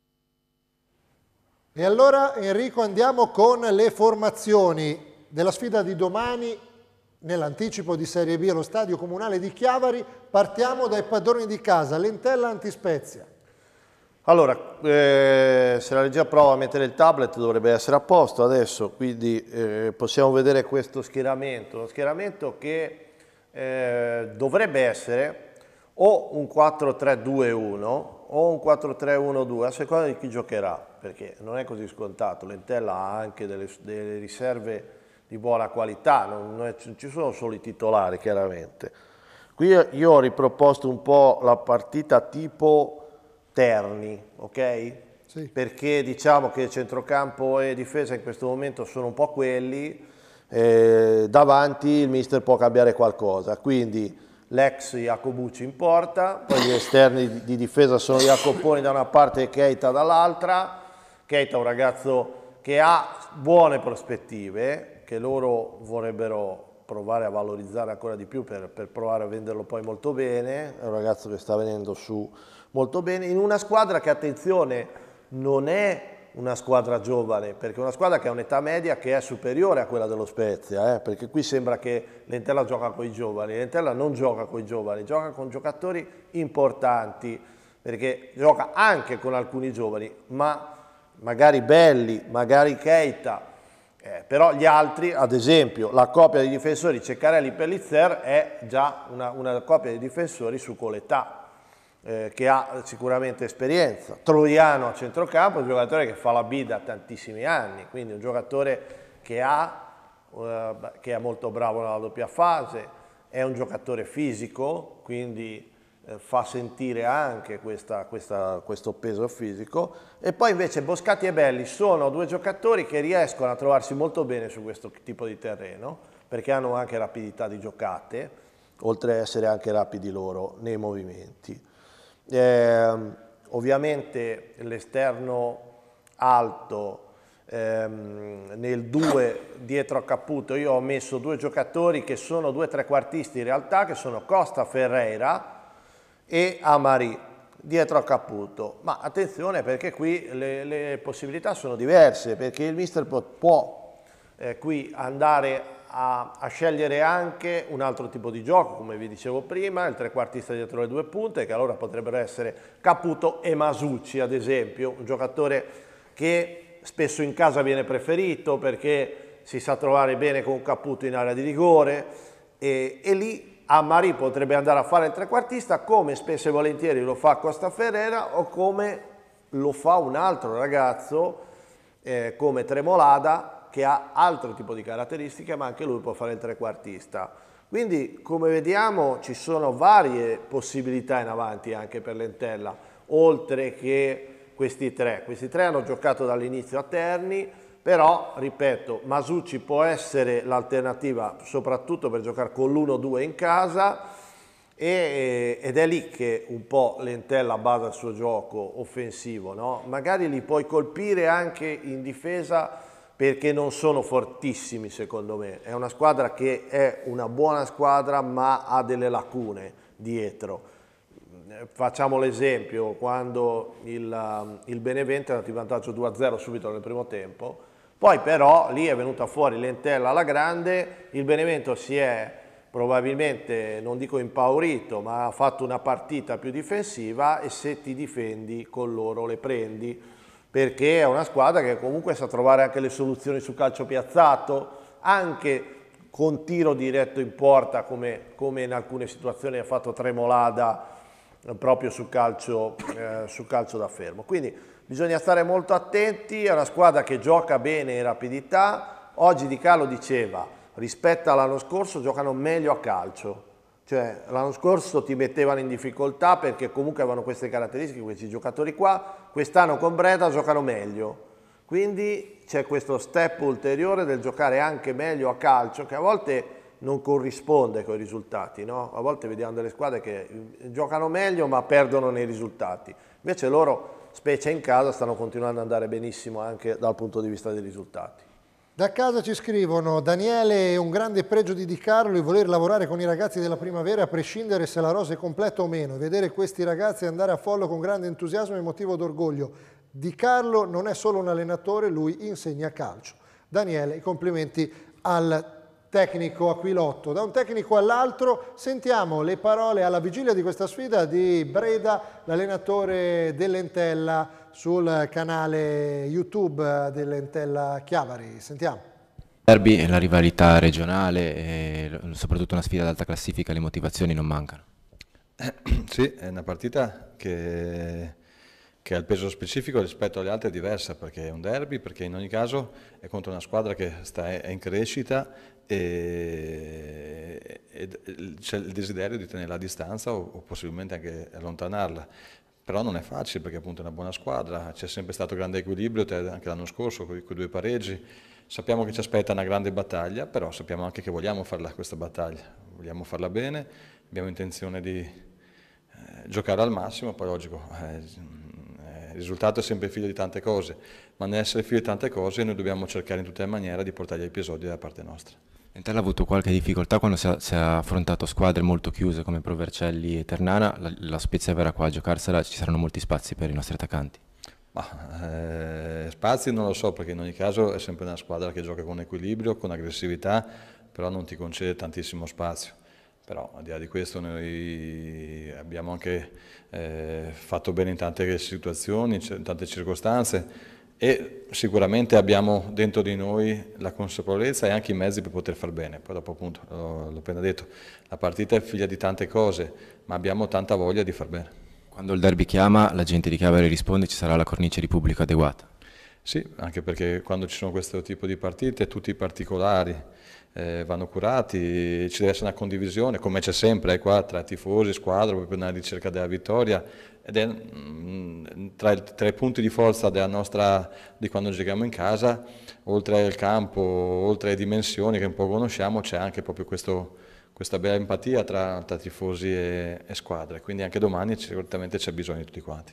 E allora Enrico andiamo con le formazioni della sfida di domani nell'anticipo di Serie B allo Stadio Comunale di Chiavari. Partiamo dai padroni di casa, Lentella Antispezia. Allora, se la regia prova a mettere il tablet dovrebbe essere a posto adesso, quindi possiamo vedere questo schieramento, uno schieramento che dovrebbe essere o un 4-3-2-1 o un 4-3-1-2 a seconda di chi giocherà, perché non è così scontato. Lentella ha anche delle riserve di buona qualità, non ci sono solo i titolari chiaramente. Qui io ho riproposto un po' la partita tipo Terni, ok? Sì. Perché diciamo che centrocampo e difesa in questo momento sono un po' quelli, davanti il mister può cambiare qualcosa, quindi l'ex Iacobucci in porta, poi gli esterni di difesa sono Jacoponi da una parte e Keita dall'altra. Keita è un ragazzo che ha buone prospettive, che loro vorrebbero provare a valorizzare ancora di più per provare a venderlo poi molto bene, è un ragazzo che sta venendo su molto bene, in una squadra che, attenzione, non è una squadra giovane, perché è una squadra che ha un'età media che è superiore a quella dello Spezia, perché qui sembra che Lentella gioca con i giovani, Lentella non gioca con i giovani, gioca con giocatori importanti, perché gioca anche con alcuni giovani, ma magari Belli, magari Keita, però gli altri, ad esempio la coppia di difensori Ceccarelli-Pellizzer è già una coppia di difensori su quell'età, che ha sicuramente esperienza. Troiano a centrocampo, un giocatore che fa la B da tantissimi anni, quindi un giocatore che è molto bravo nella doppia fase, è un giocatore fisico, quindi fa sentire anche questo peso fisico. E poi invece Boscati e Belli sono due giocatori che riescono a trovarsi molto bene su questo tipo di terreno, perché hanno anche rapidità di giocate, oltre ad essere anche rapidi loro nei movimenti. Ovviamente l'esterno alto, nel 2 dietro a Caputo io ho messo due giocatori che sono due trequartisti in realtà, che sono Costa Ferreira e Amari dietro a Caputo, ma attenzione perché qui le possibilità sono diverse, perché il mister può qui andare a scegliere anche un altro tipo di gioco, come vi dicevo prima, il trequartista dietro le due punte, che allora potrebbero essere Caputo e Masucci ad esempio, un giocatore che spesso in casa viene preferito perché si sa trovare bene con Caputo in area di rigore e lì Amarì potrebbe andare a fare il trequartista come spesso e volentieri lo fa Costa Ferrera o come lo fa un altro ragazzo come Tremolada, che ha altro tipo di caratteristiche, ma anche lui può fare il trequartista. Quindi, come vediamo, ci sono varie possibilità in avanti anche per l'Entella, oltre che questi tre. Questi tre hanno giocato dall'inizio a Terni, però, ripeto, Masucci può essere l'alternativa soprattutto per giocare con l'1-2 in casa, ed è lì che un po' l'Entella basa il suo gioco offensivo, no? Magari li puoi colpire anche in difesa perché non sono fortissimi, secondo me. È una squadra che è una buona squadra ma ha delle lacune dietro. Facciamo l'esempio quando il Benevento è andato in vantaggio 2-0 subito nel primo tempo, poi però lì è venuta fuori l'Entella alla grande, il Benevento si è probabilmente, non dico impaurito, ma ha fatto una partita più difensiva e se ti difendi con loro le prendi, perché è una squadra che comunque sa trovare anche le soluzioni sul calcio piazzato, anche con tiro diretto in porta come in alcune situazioni ha fatto Tremolada proprio sul calcio da fermo. Quindi bisogna stare molto attenti, è una squadra che gioca bene in rapidità. Oggi Di Carlo diceva, rispetto all'anno scorso giocano meglio a calcio, cioè l'anno scorso ti mettevano in difficoltà perché comunque avevano queste caratteristiche, questi giocatori qua, quest'anno con Breda giocano meglio, quindi c'è questo step ulteriore del giocare anche meglio a calcio che a volte non corrisponde con i risultati, no? A volte vediamo delle squadre che giocano meglio ma perdono nei risultati, invece loro, specie in casa, stanno continuando ad andare benissimo anche dal punto di vista dei risultati. Da casa ci scrivono: Daniele, è un grande pregio di Di Carlo il voler lavorare con i ragazzi della primavera a prescindere se la rosa è completa o meno, vedere questi ragazzi andare a follo con grande entusiasmo è motivo d'orgoglio. Di Carlo non è solo un allenatore, lui insegna calcio. Daniele, i complimenti al tecnico Aquilotto. Da un tecnico all'altro sentiamo le parole alla vigilia di questa sfida di Breda, l'allenatore dell'Entella, sul canale YouTube dell'Entella Chiavari. Sentiamo. Derby e la rivalità regionale e soprattutto una sfida ad alta classifica, le motivazioni non mancano. Sì, è una partita che ha il peso specifico rispetto alle altre, è diversa perché è un derby, perché in ogni caso è contro una squadra che è in crescita e c'è il desiderio di tenerla a distanza o possibilmente anche allontanarla. Però non è facile perché appunto è una buona squadra, c'è sempre stato grande equilibrio anche l'anno scorso con i due pareggi. Sappiamo che ci aspetta una grande battaglia, però sappiamo anche che vogliamo farla questa battaglia, vogliamo farla bene, abbiamo intenzione di giocare al massimo, poi logico, il risultato è sempre figlio di tante cose, ma nell'essere figlio di tante cose noi dobbiamo cercare in tutte le maniere di portare gli episodi da parte nostra. L'Entella ha avuto qualche difficoltà quando si è affrontato squadre molto chiuse come Pro Vercelli e Ternana, la Spezia verrà qua a giocarsela, ci saranno molti spazi per i nostri attaccanti? Spazi non lo so, perché in ogni caso è sempre una squadra che gioca con equilibrio, con aggressività, però non ti concede tantissimo spazio. Però al di là di questo noi abbiamo anche fatto bene in tante situazioni, in tante circostanze, e sicuramente abbiamo dentro di noi la consapevolezza e anche i mezzi per poter far bene. Poi dopo appunto, l'ho appena detto, la partita è figlia di tante cose, ma abbiamo tanta voglia di far bene. Quando il derby chiama, la gente di Chiavari risponde, ci sarà la cornice di pubblico adeguata? Sì, anche perché quando ci sono questo tipo di partite, tutti i particolari vanno curati, ci deve essere una condivisione, come c'è sempre qua, tra tifosi, squadra, proprio nella ricerca della vittoria, ed è tra i punti di forza di quando giochiamo in casa, oltre al campo, oltre alle dimensioni che un po' conosciamo, c'è anche proprio questa bella empatia tra tifosi e squadre, quindi anche domani certamente c'è bisogno di tutti quanti.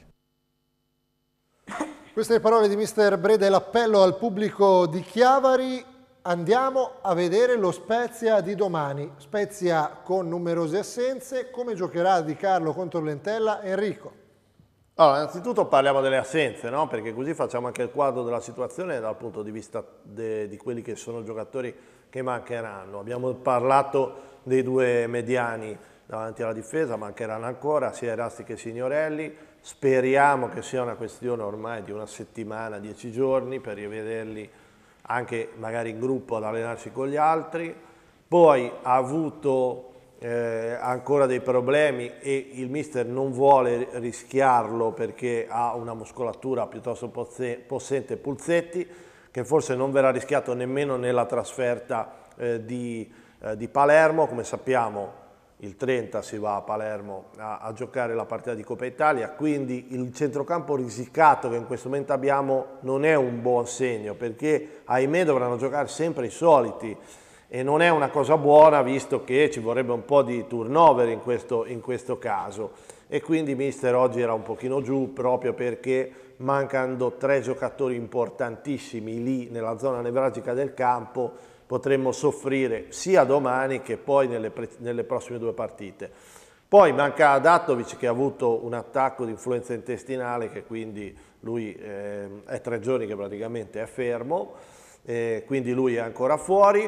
Queste parole di mister Breda e l'appello al pubblico di Chiavari. Andiamo a vedere lo Spezia di domani. Spezia con numerose assenze. Come giocherà Di Carlo contro l'Entella? Enrico. Allora, innanzitutto parliamo delle assenze, no? Perché così facciamo anche il quadro della situazione dal punto di vista di quelli che sono i giocatori che mancheranno. Abbiamo parlato dei due mediani davanti alla difesa, mancheranno ancora sia Erasti che Signorelli. Speriamo che sia una questione ormai di una settimana, 10 giorni per rivederli anche magari in gruppo ad allenarsi con gli altri, poi ha avuto ancora dei problemi e il mister non vuole rischiarlo perché ha una muscolatura piuttosto possente, Pulsetti, che forse non verrà rischiato nemmeno nella trasferta di Palermo. Come sappiamo il 30 si va a Palermo a giocare la partita di Coppa Italia, quindi il centrocampo risicato che in questo momento abbiamo non è un buon segno, perché ahimè dovranno giocare sempre i soliti e non è una cosa buona, visto che ci vorrebbe un po' di turnover in questo caso, e quindi il mister oggi era un pochino giù proprio perché mancando 3 giocatori importantissimi lì nella zona nevralgica del campo potremmo soffrire sia domani che poi nelle prossime 2 partite. Poi manca Adatovic, che ha avuto un attacco di influenza intestinale, che quindi lui è 3 giorni che praticamente è fermo, quindi lui è ancora fuori.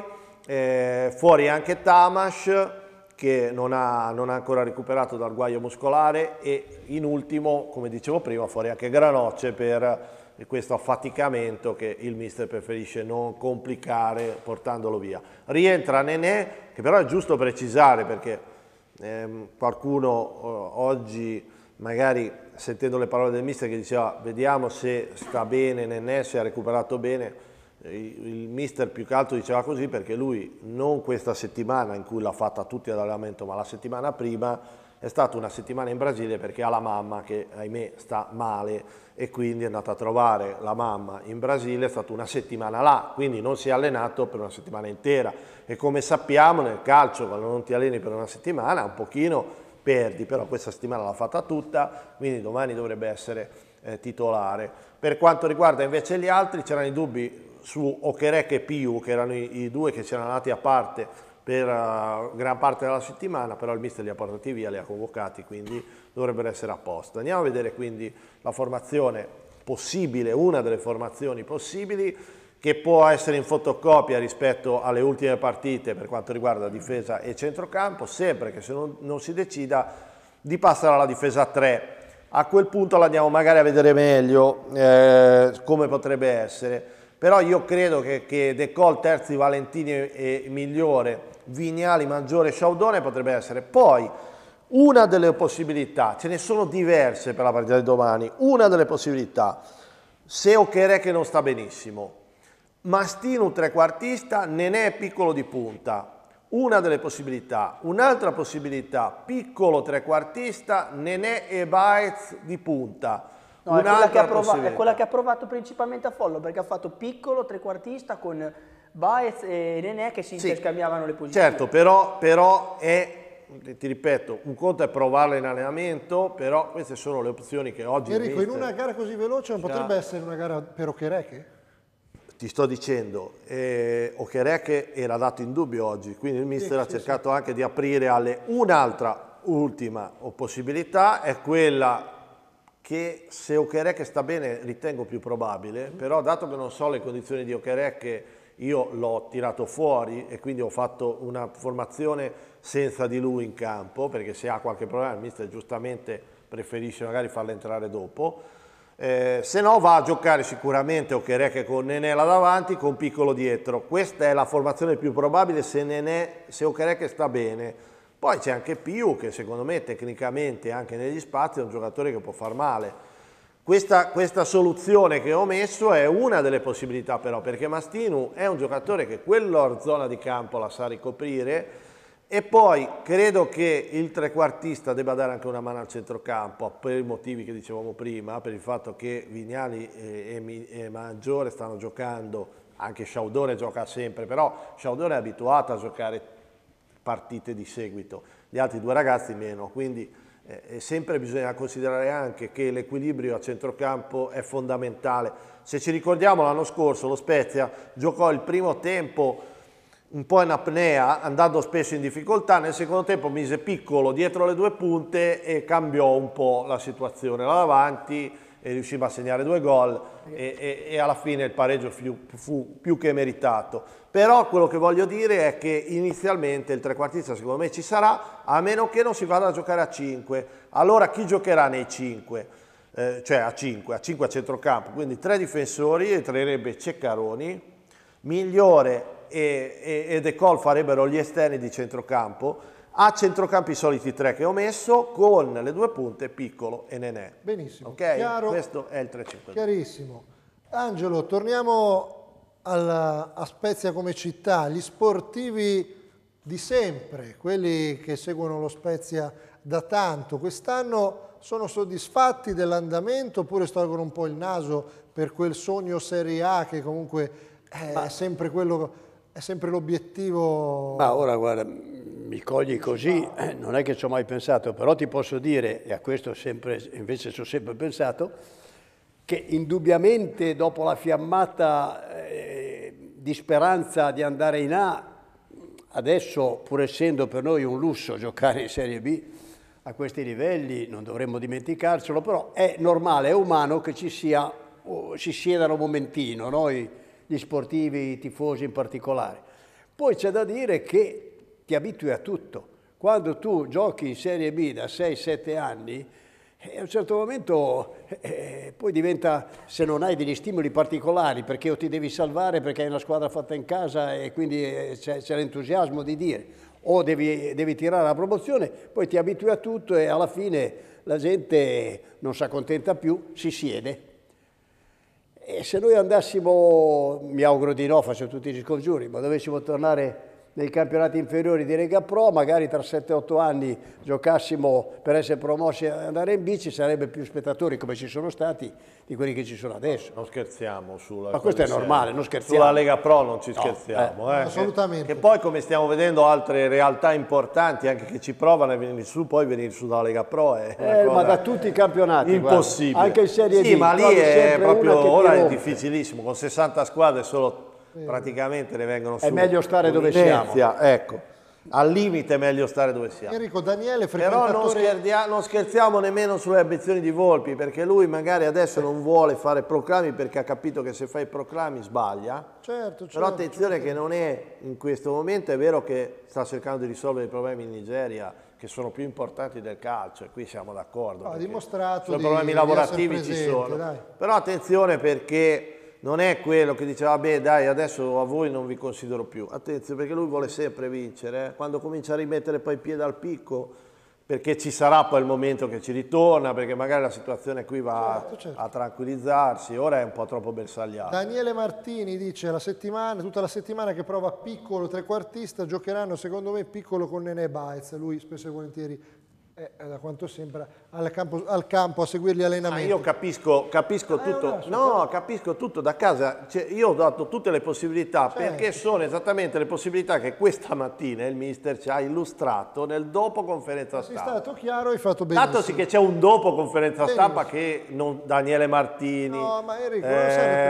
Fuori anche Tamas, che non ha ancora recuperato dal guaio muscolare, e in ultimo, come dicevo prima, fuori anche Granocce per questo affaticamento che il mister preferisce non complicare portandolo via. Rientra Nenè, che però è giusto precisare, perché qualcuno oggi magari sentendo le parole del mister che diceva vediamo se sta bene Nenè, se ha recuperato bene, il mister più che altro diceva così perché lui non questa settimana in cui l'ha fatta tutti ad allenamento, ma la settimana prima è stata una settimana in Brasile perché ha la mamma che ahimè sta male e quindi è andata a trovare la mamma in Brasile, è stata una settimana là, quindi non si è allenato per una settimana intera, e come sappiamo nel calcio quando non ti alleni per una settimana un pochino perdi, però questa settimana l'ha fatta tutta, quindi domani dovrebbe essere titolare. Per quanto riguarda invece gli altri, c'erano i dubbi su Okereke e Piu, che erano i 2 che si erano andati a parte per gran parte della settimana, però il mister li ha portati via, li ha convocati, quindi dovrebbero essere a posto. Andiamo a vedere quindi la formazione possibile, una delle formazioni possibili, che può essere in fotocopia rispetto alle ultime partite per quanto riguarda difesa e centrocampo, sempre che se non si decida di passare alla difesa 3. A quel punto la andiamo magari a vedere meglio come potrebbe essere, però io credo che De Col, Terzi, Valentini e Migliore, Vignali, Maggiore e Sciaudone potrebbe essere. Poi una delle possibilità, ce ne sono diverse per la partita di domani, una delle possibilità, se Okereke non sta benissimo, Mastino trequartista, Nenè piccolo di punta, una delle possibilità. Un'altra possibilità, piccolo trequartista, Nenè e Baez di punta. No, è quella che ha provato principalmente a Follo, perché ha fatto piccolo trequartista con Baez e Nenè che si interscambiavano le posizioni. Certo, però è, ti ripeto, un conto è provarla in allenamento, però queste sono le opzioni che oggi... Enrico, in una gara così veloce non potrebbe essere una gara per Okereke? Ti sto dicendo, Okereke era dato in dubbio oggi, quindi il mister ha cercato anche di aprire alle... Un'altra ultima possibilità è quella che se Okereke sta bene ritengo più probabile, però dato che non so le condizioni di Okereke io l'ho tirato fuori e quindi ho fatto una formazione senza di lui in campo, perché se ha qualche problema il mister giustamente preferisce magari farlo entrare dopo. Se no va a giocare sicuramente Okereke con Nenè là davanti, con Piccolo dietro. Questa è la formazione più probabile se Okereke sta bene. Poi c'è anche Piu che secondo me tecnicamente anche negli spazi è un giocatore che può far male. Questa soluzione che ho messo è una delle possibilità però, perché Mastinu è un giocatore che quella zona di campo la sa ricoprire, e poi credo che il trequartista debba dare anche una mano al centrocampo per i motivi che dicevamo prima, per il fatto che Vignali e Maggiore stanno giocando, anche Sciaudone gioca sempre, però Sciaudone è abituato a giocare partite di seguito, gli altri 2 ragazzi meno, quindi sempre bisogna considerare anche che l'equilibrio a centrocampo è fondamentale. Se ci ricordiamo l'anno scorso lo Spezia giocò il primo tempo un po' in apnea, andando spesso in difficoltà, nel secondo tempo mise Piccolo dietro le 2 punte e cambiò un po' la situazione là davanti e riuscì a segnare 2 gol e alla fine il pareggio fu più che meritato. Però quello che voglio dire è che inizialmente il trequartista secondo me ci sarà, a meno che non si vada a giocare a 5. Allora chi giocherà nei 5? Cioè a 5 a centrocampo, quindi 3 difensori, entrerebbe Ceccaroni, Migliore e De Col farebbero gli esterni di centrocampo. A centrocampo i soliti 3 che ho messo, con le 2 punte Piccolo e Nenè. Benissimo, ok? chiaro, Questo è il 3-5-2. chiarissimo. Angelo, torniamo a Spezia come città. Gli sportivi di sempre, quelli che seguono lo Spezia da tanto, quest'anno sono soddisfatti dell'andamento oppure storgono un po' il naso per quel sogno Serie A che comunque è sempre quello, è sempre l'obiettivo? Ma ora guarda, mi cogli così, non è che ci ho mai pensato, però ti posso dire, e a questo invece ci ho sempre pensato, che indubbiamente dopo la fiammata di speranza di andare in A, adesso pur essendo per noi un lusso giocare in Serie B, a questi livelli non dovremmo dimenticarcelo, però è normale, è umano che ci siedano un momentino, noi gli sportivi, i tifosi in particolare. Poi c'è da dire che ti abitui a tutto. Quando tu giochi in Serie B da 6-7 anni, a un certo momento poi diventa, se non hai degli stimoli particolari, perché o ti devi salvare perché hai una squadra fatta in casa e quindi c'è l'entusiasmo di dire, o devi tirare la promozione, poi ti abitui a tutto e alla fine la gente non si accontenta più, si siede. E se noi andassimo, mi auguro di no, faccio tutti gli scongiuri, ma dovessimo tornare nei campionati inferiori di Lega Pro, magari tra 7-8 anni giocassimo per essere promossi e andare in B, ci sarebbe più spettatori come ci sono stati di quelli che ci sono adesso. Non scherziamo sulla... Ma questo è normale, non scherziamo. Sulla Lega Pro non ci scherziamo. Assolutamente. Che poi, come stiamo vedendo, altre realtà importanti anche che ci provano a venire su, poi venire su dalla Lega Pro è una cosa ma da tutti i campionati, impossibile. Guarda, anche in Serie D. Sì, ma lì è proprio, ora è rompe. difficilissimo, con 60 squadre solo praticamente ne vengono su. È meglio stare dove siamo. Ecco, al limite è meglio stare dove siamo. Enrico, Daniele, Però non scherziamo nemmeno sulle ambizioni di Volpi, perché lui magari adesso non vuole fare proclami perché ha capito che se fa i proclami sbaglia. Certo, Però attenzione che non è in questo momento, è vero che sta cercando di risolvere i problemi in Nigeria, che sono più importanti del calcio, e qui siamo d'accordo. Ha dimostrato i problemi lavorativi ci sono. Dai. Però attenzione, perché non è quello che diceva, vabbè dai, adesso a voi non vi considero più. Attenzione, perché lui vuole sempre vincere. Quando comincia a rimettere poi il piede al picco, perché ci sarà poi il momento che ci ritorna, perché magari la situazione qui va certo. a tranquillizzarsi, ora è un po' troppo bersagliato. Daniele Martini dice, tutta la settimana che prova Piccolo trequartista, giocheranno secondo me Piccolo con Nenè Baez. Lui spesso e volentieri da quanto sembra al campo a seguire gli allenamenti. Io capisco tutto, capisco tutto da casa, cioè, io ho dato tutte le possibilità, perché sono esattamente le possibilità che questa mattina il mister ci ha illustrato nel dopo conferenza stampa. Sei stato chiaro, hai fatto benissimo. Tanto sì che c'è un dopo conferenza stampa che non Daniele Martini, no, ma Enrico, non serve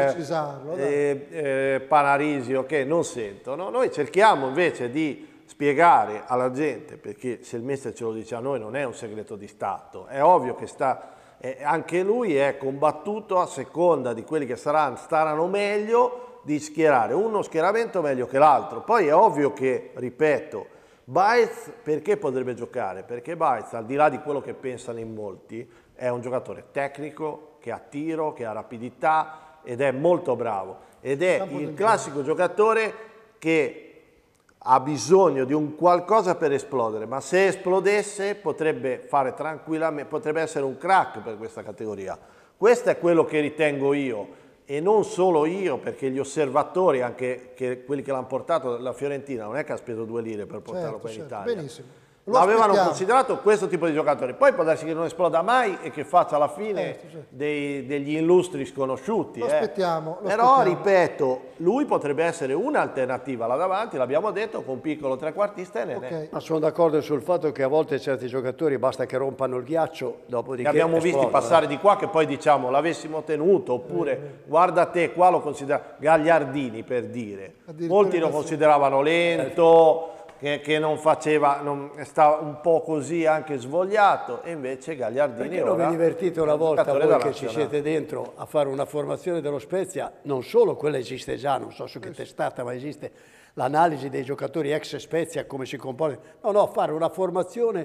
precisarlo, Panarisio, che non sentono. Noi cerchiamo invece di spiegare alla gente, perché se il mister ce lo dice a noi non è un segreto di Stato, è ovvio che anche lui è combattuto a seconda di quelli che staranno meglio, di schierare uno schieramento meglio che l'altro. Poi è ovvio che, ripeto, Baez perché potrebbe giocare? Perché Baez, al di là di quello che pensano in molti, è un giocatore tecnico, che ha tiro, che ha rapidità ed è molto bravo. Ed è il classico giocatore che ha bisogno di un qualcosa per esplodere, ma se esplodesse potrebbe fare tranquillamente, potrebbe essere un crack per questa categoria. Questo è quello che ritengo io, e non solo io, perché gli osservatori, anche quelli che l'hanno portato la Fiorentina, non è che ha speso 2 lire per portarlo qua in Italia. Benissimo. Ma avevano considerato questo tipo di giocatori. Poi può darsi che non esploda mai e che faccia alla fine degli illustri sconosciuti. Lo aspettiamo. Però, ripeto, lui potrebbe essere un'alternativa là davanti, l'abbiamo detto, con Piccolo trequartista e Nenè. Ma sono d'accordo sul fatto che a volte certi giocatori basta che rompano il ghiaccio, dopodiché li abbiamo visti passare di qua, che poi diciamo l'avessimo tenuto, oppure guarda te, qua lo considera Gagliardini, per dire. Molti lo consideravano lento, che non faceva, stava un po' così anche svogliato, e invece Gagliardini perché non vi divertite una volta voi che ci siete dentro a fare una formazione dello Spezia, non solo quella esiste già, non so su che testata, ma esiste l'analisi dei giocatori ex Spezia, come si comportano, no, fare una formazione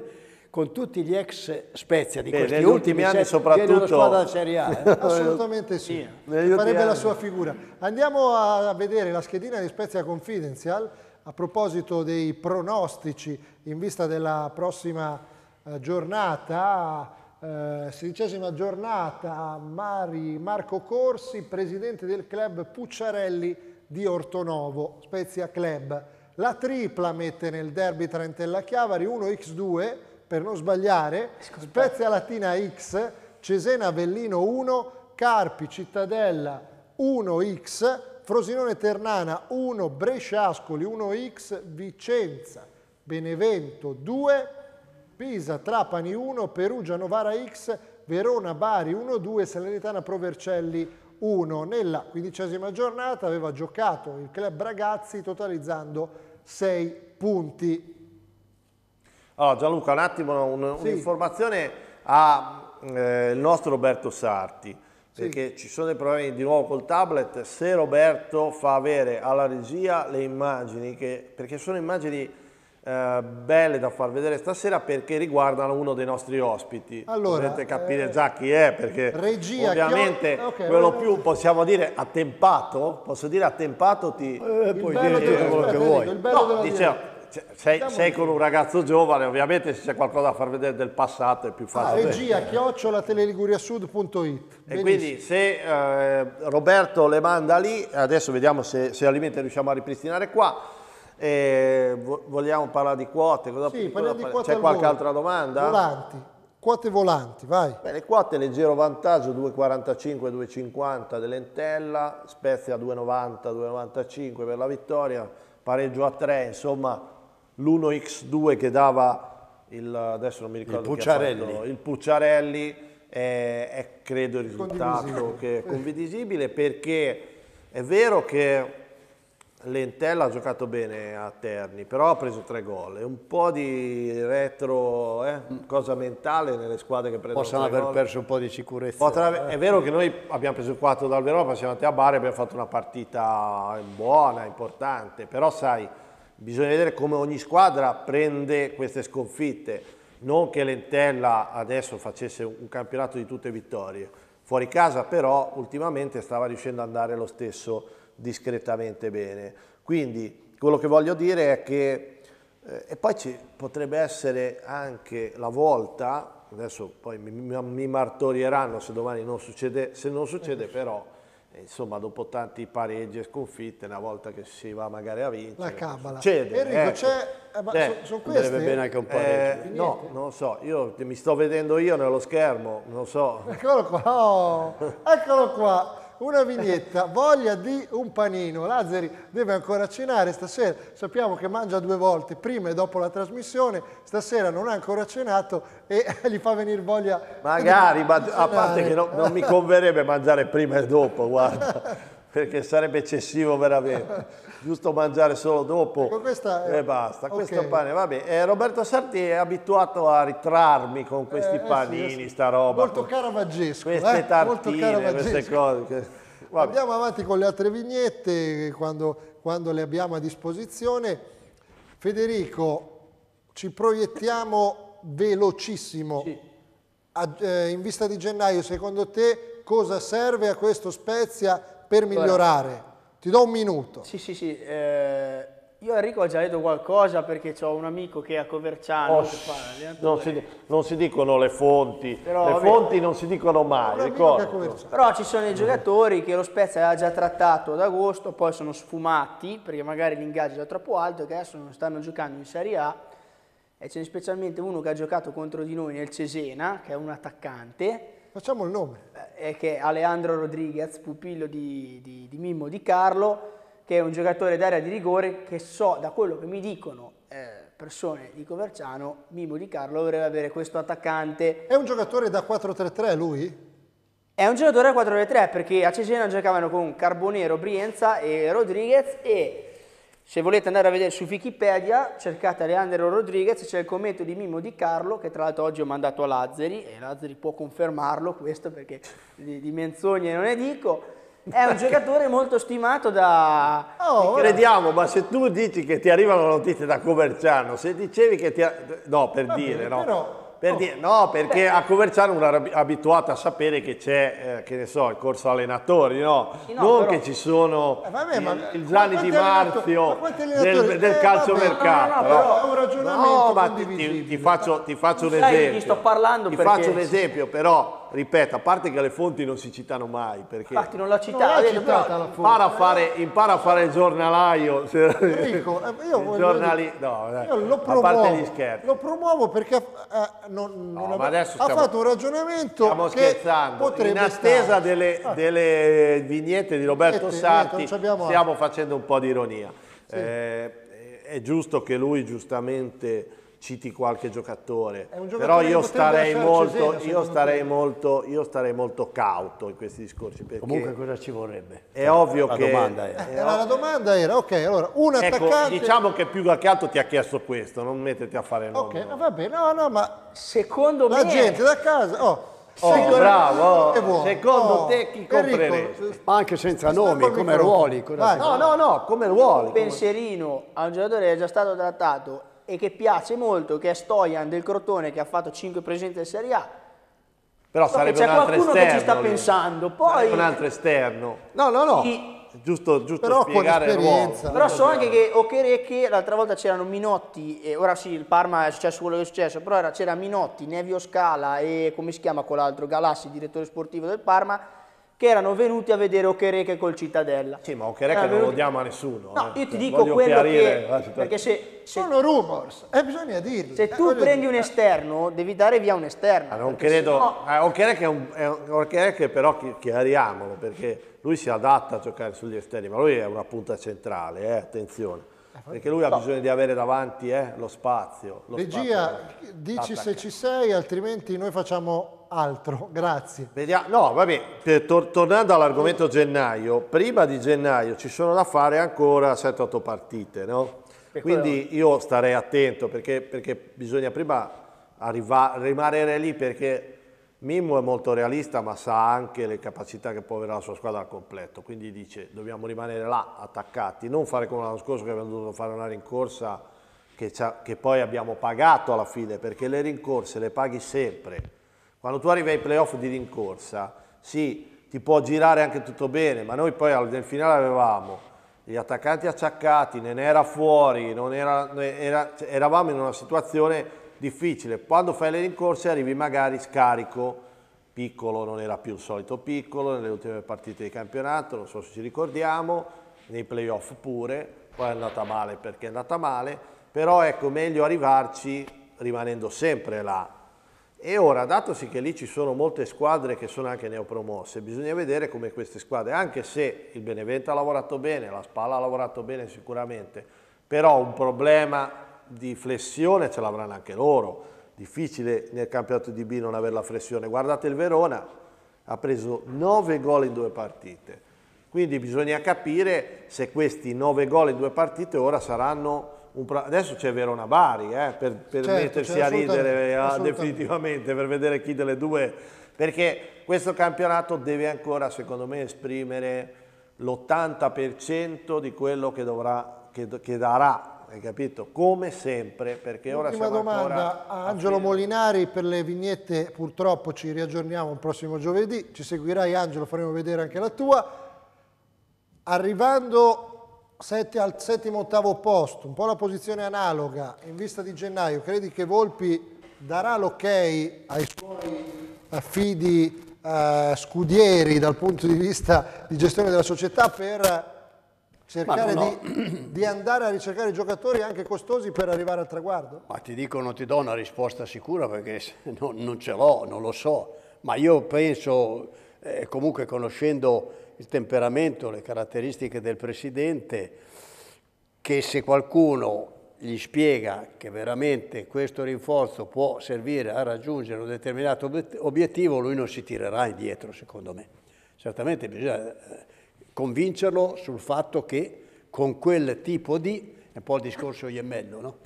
con tutti gli ex Spezia di Beh, questi negli ultimi anni viene soprattutto una squadra da Serie A. Assolutamente sì, farebbe la sua figura. Andiamo a vedere la schedina di Spezia Confidential a proposito dei pronostici in vista della prossima giornata, 16ª giornata. Marco Corsi, presidente del club Pucciarelli di Ortonovo, Spezia Club. La tripla mette nel derby Trentella-Chiavari 1x2 per non sbagliare, Spezia Latina X, Cesena Avellino 1, Carpi Cittadella 1x, Frosinone Ternana 1, Brescia Ascoli 1x, Vicenza Benevento 2, Pisa Trapani 1, Perugia Novara X, Verona Bari 1-2, Salernitana Provercelli 1. Nella 15ª giornata aveva giocato il club Ragazzi totalizzando 6 punti. Allora Gianluca, un attimo un'informazione al nostro Roberto Sarti, perché ci sono dei problemi di nuovo col tablet. Se Roberto fa avere alla regia le immagini, perché sono immagini belle da far vedere stasera, perché riguardano uno dei nostri ospiti. Allora, dovete capire già chi è, perché regia, ovviamente quello più, possiamo dire, attempato. Posso dire attempato? Puoi dire tutto quello che vuoi. Il bello della diretta. Sei con un ragazzo giovane, ovviamente se c'è qualcosa da far vedere del passato è più facile. regia@teleliguriasud.it. E quindi se Roberto le manda lì, adesso vediamo se al limite riusciamo a ripristinare qua. Vogliamo parlare di quote? Parliamo di quote. C'è qualche altra domanda? Volanti, quote volanti, vai. Beh, le quote, leggero vantaggio 2,45, 2,50 dell'Entella, Spezia 2,90, 2,95 per la vittoria, pareggio a 3, insomma l'1x2 che dava adesso non mi ricordo il Pucciarelli è credo il risultato che è condivisibile, perché è vero che l'Entella ha giocato bene a Terni, però ha preso 3 gol. È un po' di retro, cosa mentale nelle squadre che prendono 3 gol. Possono aver perso un po' di sicurezza. È vero che noi abbiamo preso il 4 dal Verona, siamo andati a Bari e abbiamo fatto una partita buona, importante, però sai, bisogna vedere come ogni squadra prende queste sconfitte. Non che l'Entella adesso facesse un campionato di tutte vittorie. Fuori casa però ultimamente stava riuscendo ad andare lo stesso discretamente bene. Quindi quello che voglio dire è che e poi ci potrebbe essere anche la volta, adesso poi mi martorieranno se domani non succede, se non succede, però insomma dopo tanti pareggi e sconfitte, una volta che si va magari a vincere, la cabala. Succede, Enrico, sono queste? Andrebbe bene anche un pareggio. No, non lo so, io mi sto vedendo io nello schermo, non so. Eccolo qua, eccolo qua. Una vignetta, voglia di un panino. Lazzari deve ancora cenare stasera, sappiamo che mangia 2 volte, prima e dopo la trasmissione, stasera non ha ancora cenato e gli fa venire voglia. Magari, ma a parte che non mi converrebbe mangiare prima e dopo, guarda, perché sarebbe eccessivo veramente. Giusto mangiare solo dopo e basta. Okay. Questo pane, vabbè. Roberto Sarti è abituato a ritrarmi con questi panini, sta roba. Molto caravaggesco. Queste tartine, queste cose. Andiamo avanti con le altre vignette quando le abbiamo a disposizione. Federico, ci proiettiamo velocissimo. Sì. In vista di gennaio, secondo te cosa serve a questo Spezia per migliorare? Ti do un minuto. Sì. Io a Enrico ho già detto qualcosa, perché ho un amico che è a Coverciano. Non si dicono le fonti, però, le fonti non si dicono mai. Però ci sono i giocatori che lo Spezia aveva già trattato ad agosto, poi sono sfumati perché magari l'ingaggio era troppo alto, che adesso non stanno giocando in Serie A. E c'è specialmente uno che ha giocato contro di noi nel Cesena, che è un attaccante. Facciamo il nome. Che è Alejandro Rodriguez, pupillo di Mimmo Di Carlo, che è un giocatore d'area di rigore che so, da quello che mi dicono persone di Coverciano, Mimmo Di Carlo dovrebbe avere questo attaccante. È un giocatore da 4-3-3 lui? È un giocatore da 4-3 perché a Cesena giocavano con Carbonero, Brienza e Rodriguez, e se volete andare a vedere su Wikipedia cercate Alejandro Rodriguez, c'è il commento di Mimmo Di Carlo, che tra l'altro oggi ho mandato a Lazzari, e Lazzari può confermarlo questo, perché di menzogne non ne dico. È un giocatore molto stimato da... crediamo, ma se tu dici che ti arrivano notizie da Coverciano, se dicevi che ti... No, per dire, no. No, perché a Coverciano uno era abituato a sapere che c'è, che ne so, il corso allenatori, no? Sì, no, non però... che ci sono il Gianni Di Marzio del calciomercato. È un ragionamento no, ma condivisibile. ti faccio un Sai esempio. di chi sto parlando? Ti Perché... faccio un esempio, però, ripeto, a parte che le fonti non si citano mai, perché Infatti non l'ho citata. impara a fare il giornalaio. Enrico, io lo a parte gli scherzi. Lo promuovo perché ma adesso ha fatto un ragionamento stiamo che scherzando. potrebbe In attesa starci. delle vignette di Roberto Sarti stiamo facendo un po' di ironia. Sì. È giusto che lui giustamente citi qualche giocatore, però io starei molto cauto in questi discorsi, perché comunque cosa ci vorrebbe? È ovvio la che domanda la domanda era ok, allora un attaccante, diciamo che più che altro ti ha chiesto questo, non metterti a fare nomi. Ok, va bene, no, ma secondo me la gente da casa bravo, secondo te chi compreresti? Ma anche senza nomi, come ruoli. No, come ruoli. Un pensierino a un giocatore che è già stato trattato e che piace molto, che è Stojan del Crotone, che ha fatto 5 presenze in Serie A. Però sarebbe un altro esterno. C'è qualcuno che ci sta pensando. Poi un altro esterno. No. Giusto però spiegare il ruolo. Però so anche che Okereke, l'altra volta c'erano Minotti, e ora sì, il Parma è successo quello che è successo, però c'era Minotti, Nevio Scala e come si chiama quell'altro, Galassi, direttore sportivo del Parma, che erano venuti a vedere Okereke col Cittadella. Sì, ma Okereke non lo diamo a nessuno. No, io ti dico quello che... Perché se sono rumors, bisogna dirlo. Se tu prendi un esterno, devi dare via un esterno. Non credo... Okereke però chiariamolo, perché lui si adatta a giocare sugli esterni, ma lui è una punta centrale, attenzione. Perché lui ha bisogno di avere davanti lo spazio. Regia, dici se ci sei, altrimenti noi facciamo altro. Grazie. Vediamo. No, vabbè, tornando all'argomento gennaio, prima di gennaio ci sono da fare ancora 7-8 partite, no? Quindi io starei attento perché bisogna prima rimanere lì, perché Mimmo è molto realista, ma sa anche le capacità che può avere la sua squadra al completo, quindi dice dobbiamo rimanere là attaccati, non fare come l'anno scorso che abbiamo dovuto fare una rincorsa che poi abbiamo pagato alla fine, perché le rincorse le paghi sempre. Quando tu arrivi ai playoff di rincorsa, sì, ti può girare anche tutto bene, ma noi poi nel finale avevamo gli attaccanti acciaccati, Nenè era fuori, eravamo in una situazione difficile. Quando fai le rincorse arrivi magari scarico, Piccolo non era più il solito Piccolo nelle ultime partite di campionato, non so se ci ricordiamo, nei playoff pure, poi è andata male perché è andata male, però ecco, meglio arrivarci rimanendo sempre là. E ora, datosi che lì ci sono molte squadre che sono anche neopromosse, bisogna vedere come queste squadre, anche se il Benevento ha lavorato bene, la Spal ha lavorato bene sicuramente, però un problema di flessione ce l'avranno anche loro. Difficile nel campionato di B non avere la flessione. Guardate il Verona, ha preso 9 gol in 2 partite. Quindi bisogna capire se questi 9 gol in 2 partite ora saranno... Adesso c'è Verona Bari per certo, mettersi a ridere definitivamente, per vedere chi delle due... Perché questo campionato deve ancora, secondo me, esprimere l'80% di quello che darà. Hai capito? Come sempre, perché ora siamo domanda a Angelo Molinari per le vignette, purtroppo ci riaggiorniamo il prossimo giovedì, ci seguirai Angelo, faremo vedere anche la tua. Arrivando al settimo-ottavo posto, un po' la posizione analoga, in vista di gennaio, credi che Volpi darà l'ok ai suoi fidi scudieri dal punto di vista di gestione della società per... cercare di andare a ricercare giocatori anche costosi per arrivare al traguardo? Ma ti dico, non ti do una risposta sicura perché non ce l'ho, non lo so, ma io penso, comunque conoscendo il temperamento, le caratteristiche del presidente, che se qualcuno gli spiega che veramente questo rinforzo può servire a raggiungere un determinato obiettivo, lui non si tirerà indietro, secondo me. Certamente bisogna... convincerlo sul fatto che con quel tipo di, è un po' il discorso Iemmello, no?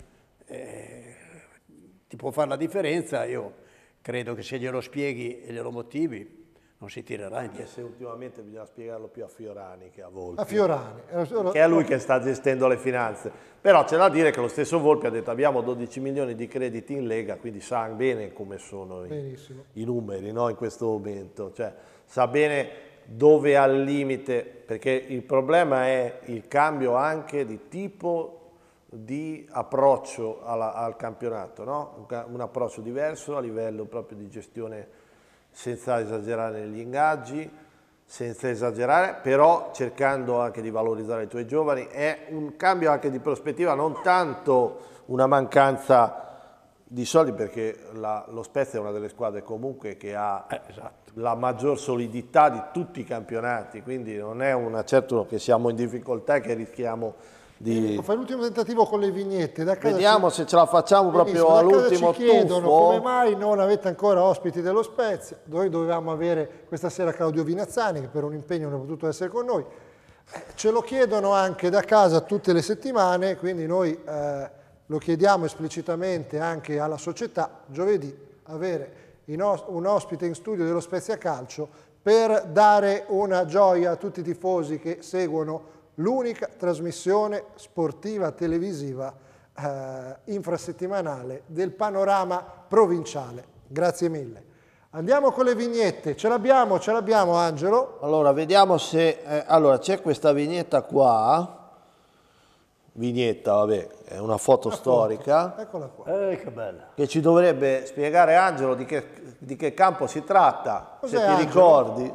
Ti può fare la differenza. Io credo che se glielo spieghi e glielo motivi, non si tirerà Anche indietro. se ultimamente bisogna spiegarlo più a Fiorani che a Volpi. A Fiorani. Che è lui che sta gestendo le finanze. Però c'è da dire che lo stesso Volpi ha detto abbiamo 12 milioni di crediti in Lega, quindi sa bene come sono i numeri, no, in questo momento. Cioè, sa bene dove al limite, perché il problema è il cambio anche di tipo di approccio al campionato, no? Un approccio diverso a livello proprio di gestione, senza esagerare negli ingaggi, senza esagerare, però cercando anche di valorizzare i tuoi giovani. È un cambio anche di prospettiva, non tanto una mancanza di soldi, perché lo Spezia è una delle squadre comunque che ha la maggior solidità di tutti i campionati, quindi non è certo che siamo in difficoltà e che rischiamo di... Fai l'ultimo tentativo con le vignette. Da casa Vediamo se ce la facciamo proprio all'ultimo ci chiedono tuffo. come mai non avete ancora ospiti dello Spezia. Noi dovevamo avere questa sera Claudio Vinazzani, che per un impegno non è potuto essere con noi. Ce lo chiedono anche da casa tutte le settimane, quindi noi lo chiediamo esplicitamente anche alla società, giovedì avere un ospite in studio dello Spezia Calcio per dare una gioia a tutti i tifosi che seguono l'unica trasmissione sportiva televisiva infrasettimanale del panorama provinciale. Grazie mille. Andiamo con le vignette. Ce l'abbiamo Angelo? Allora, vediamo se... allora, c'è questa vignetta qua. Vignetta, vabbè, è una foto storica. Eccola qua. Che bella. Che ci dovrebbe spiegare Angelo di che campo si tratta, Cos'è, se ti Angelo? ricordi.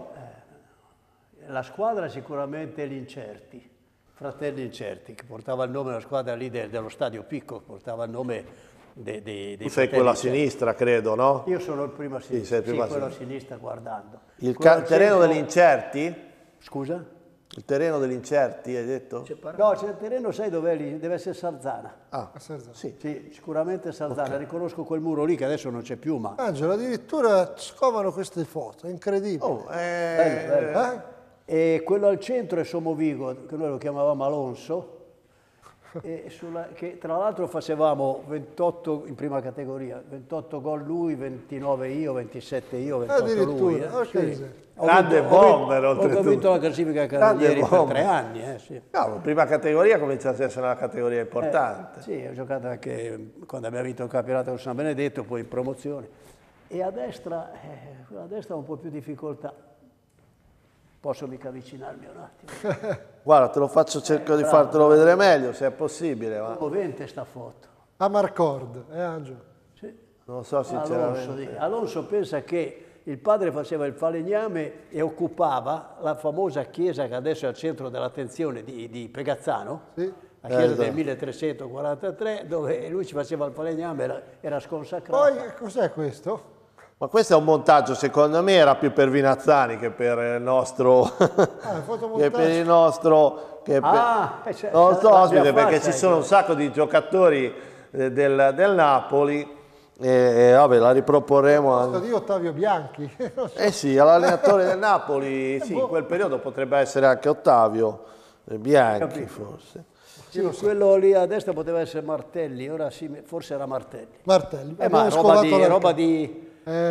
La squadra è sicuramente l'Incerti, Fratelli Incerti, che portava il nome della squadra lì dello stadio Picco, portava il nome dei Tu sei quello a sinistra, credo, no? Io sono il primo a sinistra, sei il primo a quello a sinistra guardando. Il Quello al terreno centro- degli Incerti? Scusa? Il terreno degli Incerti, hai detto? No, c'è il terreno, sai dov'è lì? Deve essere Sarzana. Ah, Sì, sicuramente Sarzana. Riconosco quel muro lì che adesso non c'è più, ma... Angelo, addirittura scovano queste foto, è incredibile. oh, Bello, bello. E quello al centro è Somovigo, che noi lo chiamavamo Alonso, che tra l'altro facevamo 28 in prima categoria, 28 gol lui, 29 io, 27 io, 28 lui. Addirittura, ok. Grande bomber, Ho oltretutto. vinto la classifica carabinieri per bomber. 3 anni. Sì. No, prima categoria comincia a essere una categoria importante. Sì, ho giocato anche quando abbiamo vinto il campionato con San Benedetto, poi in promozione. E a destra, a destra ho un po' più difficoltà. Posso mica avvicinarmi un attimo. Guarda, te lo faccio, cerco di fartelo vedere meglio, se è possibile. Ma Movente sta foto. A Marcord, Angelo? Sì. non so sinceramente. Alonso, Alonso pensa che il padre faceva il falegname e occupava la famosa chiesa che adesso è al centro dell'attenzione di Pegazzano, Sì. la chiesa del 1343, dove lui ci faceva il falegname, era sconsacrato. Poi cos'è questo? Ma questo è un montaggio, secondo me era più per Vinazzani che per il nostro... che per il nostro... Che per... Cioè, non so, ospite, faccia, perché ci sono un sacco di giocatori del Napoli e vabbè, la riproporremo Questo di Ottavio Bianchi. Non so. Eh sì, all'allenatore del Napoli, sì, in quel periodo potrebbe essere anche Ottavio Bianchi, forse. Sì, quello lì a destra poteva essere Martelli, ora sì, forse era Martelli. Martelli. Ma Abbiamo roba scovato di, l'arcade. roba di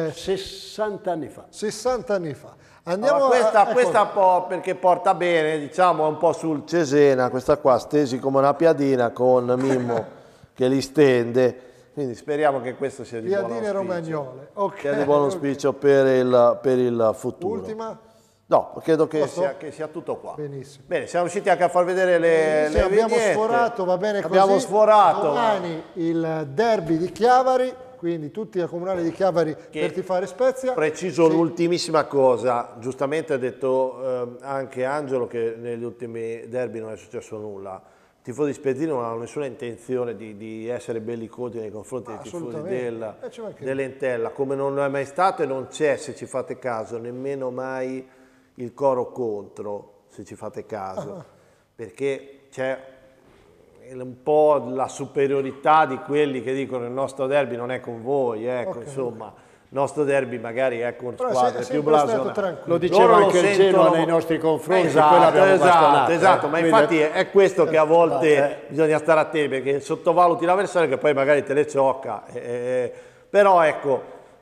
60 anni fa. 60 anni fa. Andiamo Questa ecco, un po' perché porta bene, diciamo, un po' sul Cesena, questa qua stesi come una piadina con Mimmo che li stende, quindi speriamo che questo sia di buon piadine auspicio. romagnole. Ok. Sia di buon auspicio per il futuro. Ultima? No, credo che Posso? sia tutto qua. Benissimo. Bene, siamo riusciti anche a far vedere le Sì, abbiamo vignette. sforato, va bene così. Abbiamo sforato. Domani il derby di Chiavari, quindi tutti al comunale di Chiavari per tifare Spezia. Preciso Sì. l'ultimissima cosa, giustamente ha detto anche Angelo che negli ultimi derby non è successo nulla. I tifosi spezzini non hanno nessuna intenzione di essere bellicosi nei confronti dei tifosi dell'Entella, come non è mai stato e non c'è, se ci fate caso, nemmeno mai il coro contro, se ci fate caso, perché c'è un po' la superiorità di quelli che dicono il nostro derby non è con voi, ecco, insomma, il nostro derby magari è con Però squadre è più sempre stato blasonate. tranquillo. Lo diceva anche il Genoa nei nostri confronti, poi l'abbiamo bastonato, esatto, ma quindi- infatti è questo che a volte bisogna stare attenti, perché sottovaluti l'avversario che poi magari te le ciocca, però ecco,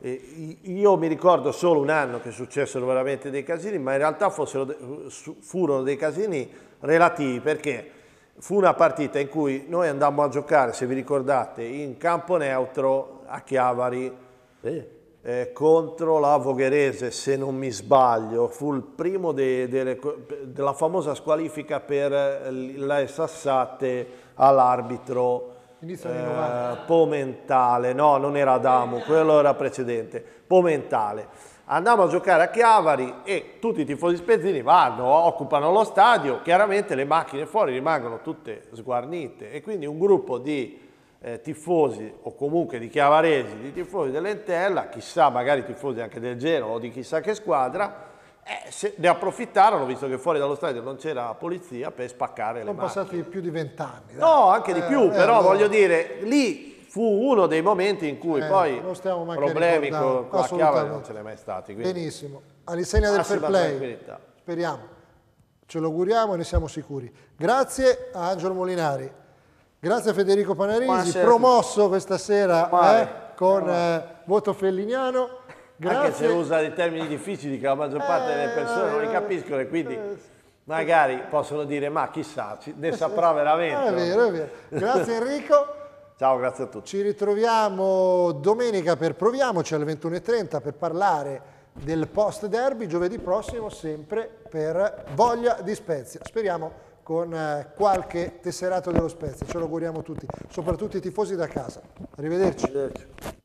Io mi ricordo solo un anno che successero veramente dei casini, ma in realtà furono dei casini relativi, perché fu una partita in cui noi andammo a giocare, se vi ricordate, in campo neutro a Chiavari contro la Vogherese, se non mi sbaglio. Fu il primo della famosa squalifica per le Sassate all'arbitro Pomentale. No, non era Adamo, quello era precedente, Pomentale. Andiamo a giocare a Chiavari e tutti i tifosi spezzini occupano lo stadio, chiaramente le macchine fuori rimangono tutte sguarnite e quindi un gruppo di tifosi o comunque di chiavaresi, di tifosi dell'Entella, chissà magari tifosi anche del Genoa o di chissà che squadra, ne approfittarono, visto che fuori dallo stadio non c'era polizia, per spaccare le macchine. Sono passati più di 20 anni. No, anche di più, però voglio dire, lì fu uno dei momenti in cui poi problemi con la Chiavari non ce n'è mai stati. Quindi benissimo, all'insegna del fair play, speriamo, ce lo auguriamo e ne siamo sicuri. Grazie a Angelo Molinari, grazie a Federico Panarisi, buonasera. Promosso questa sera con voto felliniano. Grazie. Anche se usa dei termini difficili che la maggior parte delle persone non li capiscono e quindi magari possono dire ma chissà, ne saprà veramente. È vero, è vero. Grazie Enrico. Ciao, grazie a tutti. Ci ritroviamo domenica per Proviamoci alle 21:30 per parlare del post derby, giovedì prossimo sempre per Voglia di Spezia. Speriamo con qualche tesserato dello Spezia, ce lo auguriamo tutti, soprattutto i tifosi da casa. Arrivederci.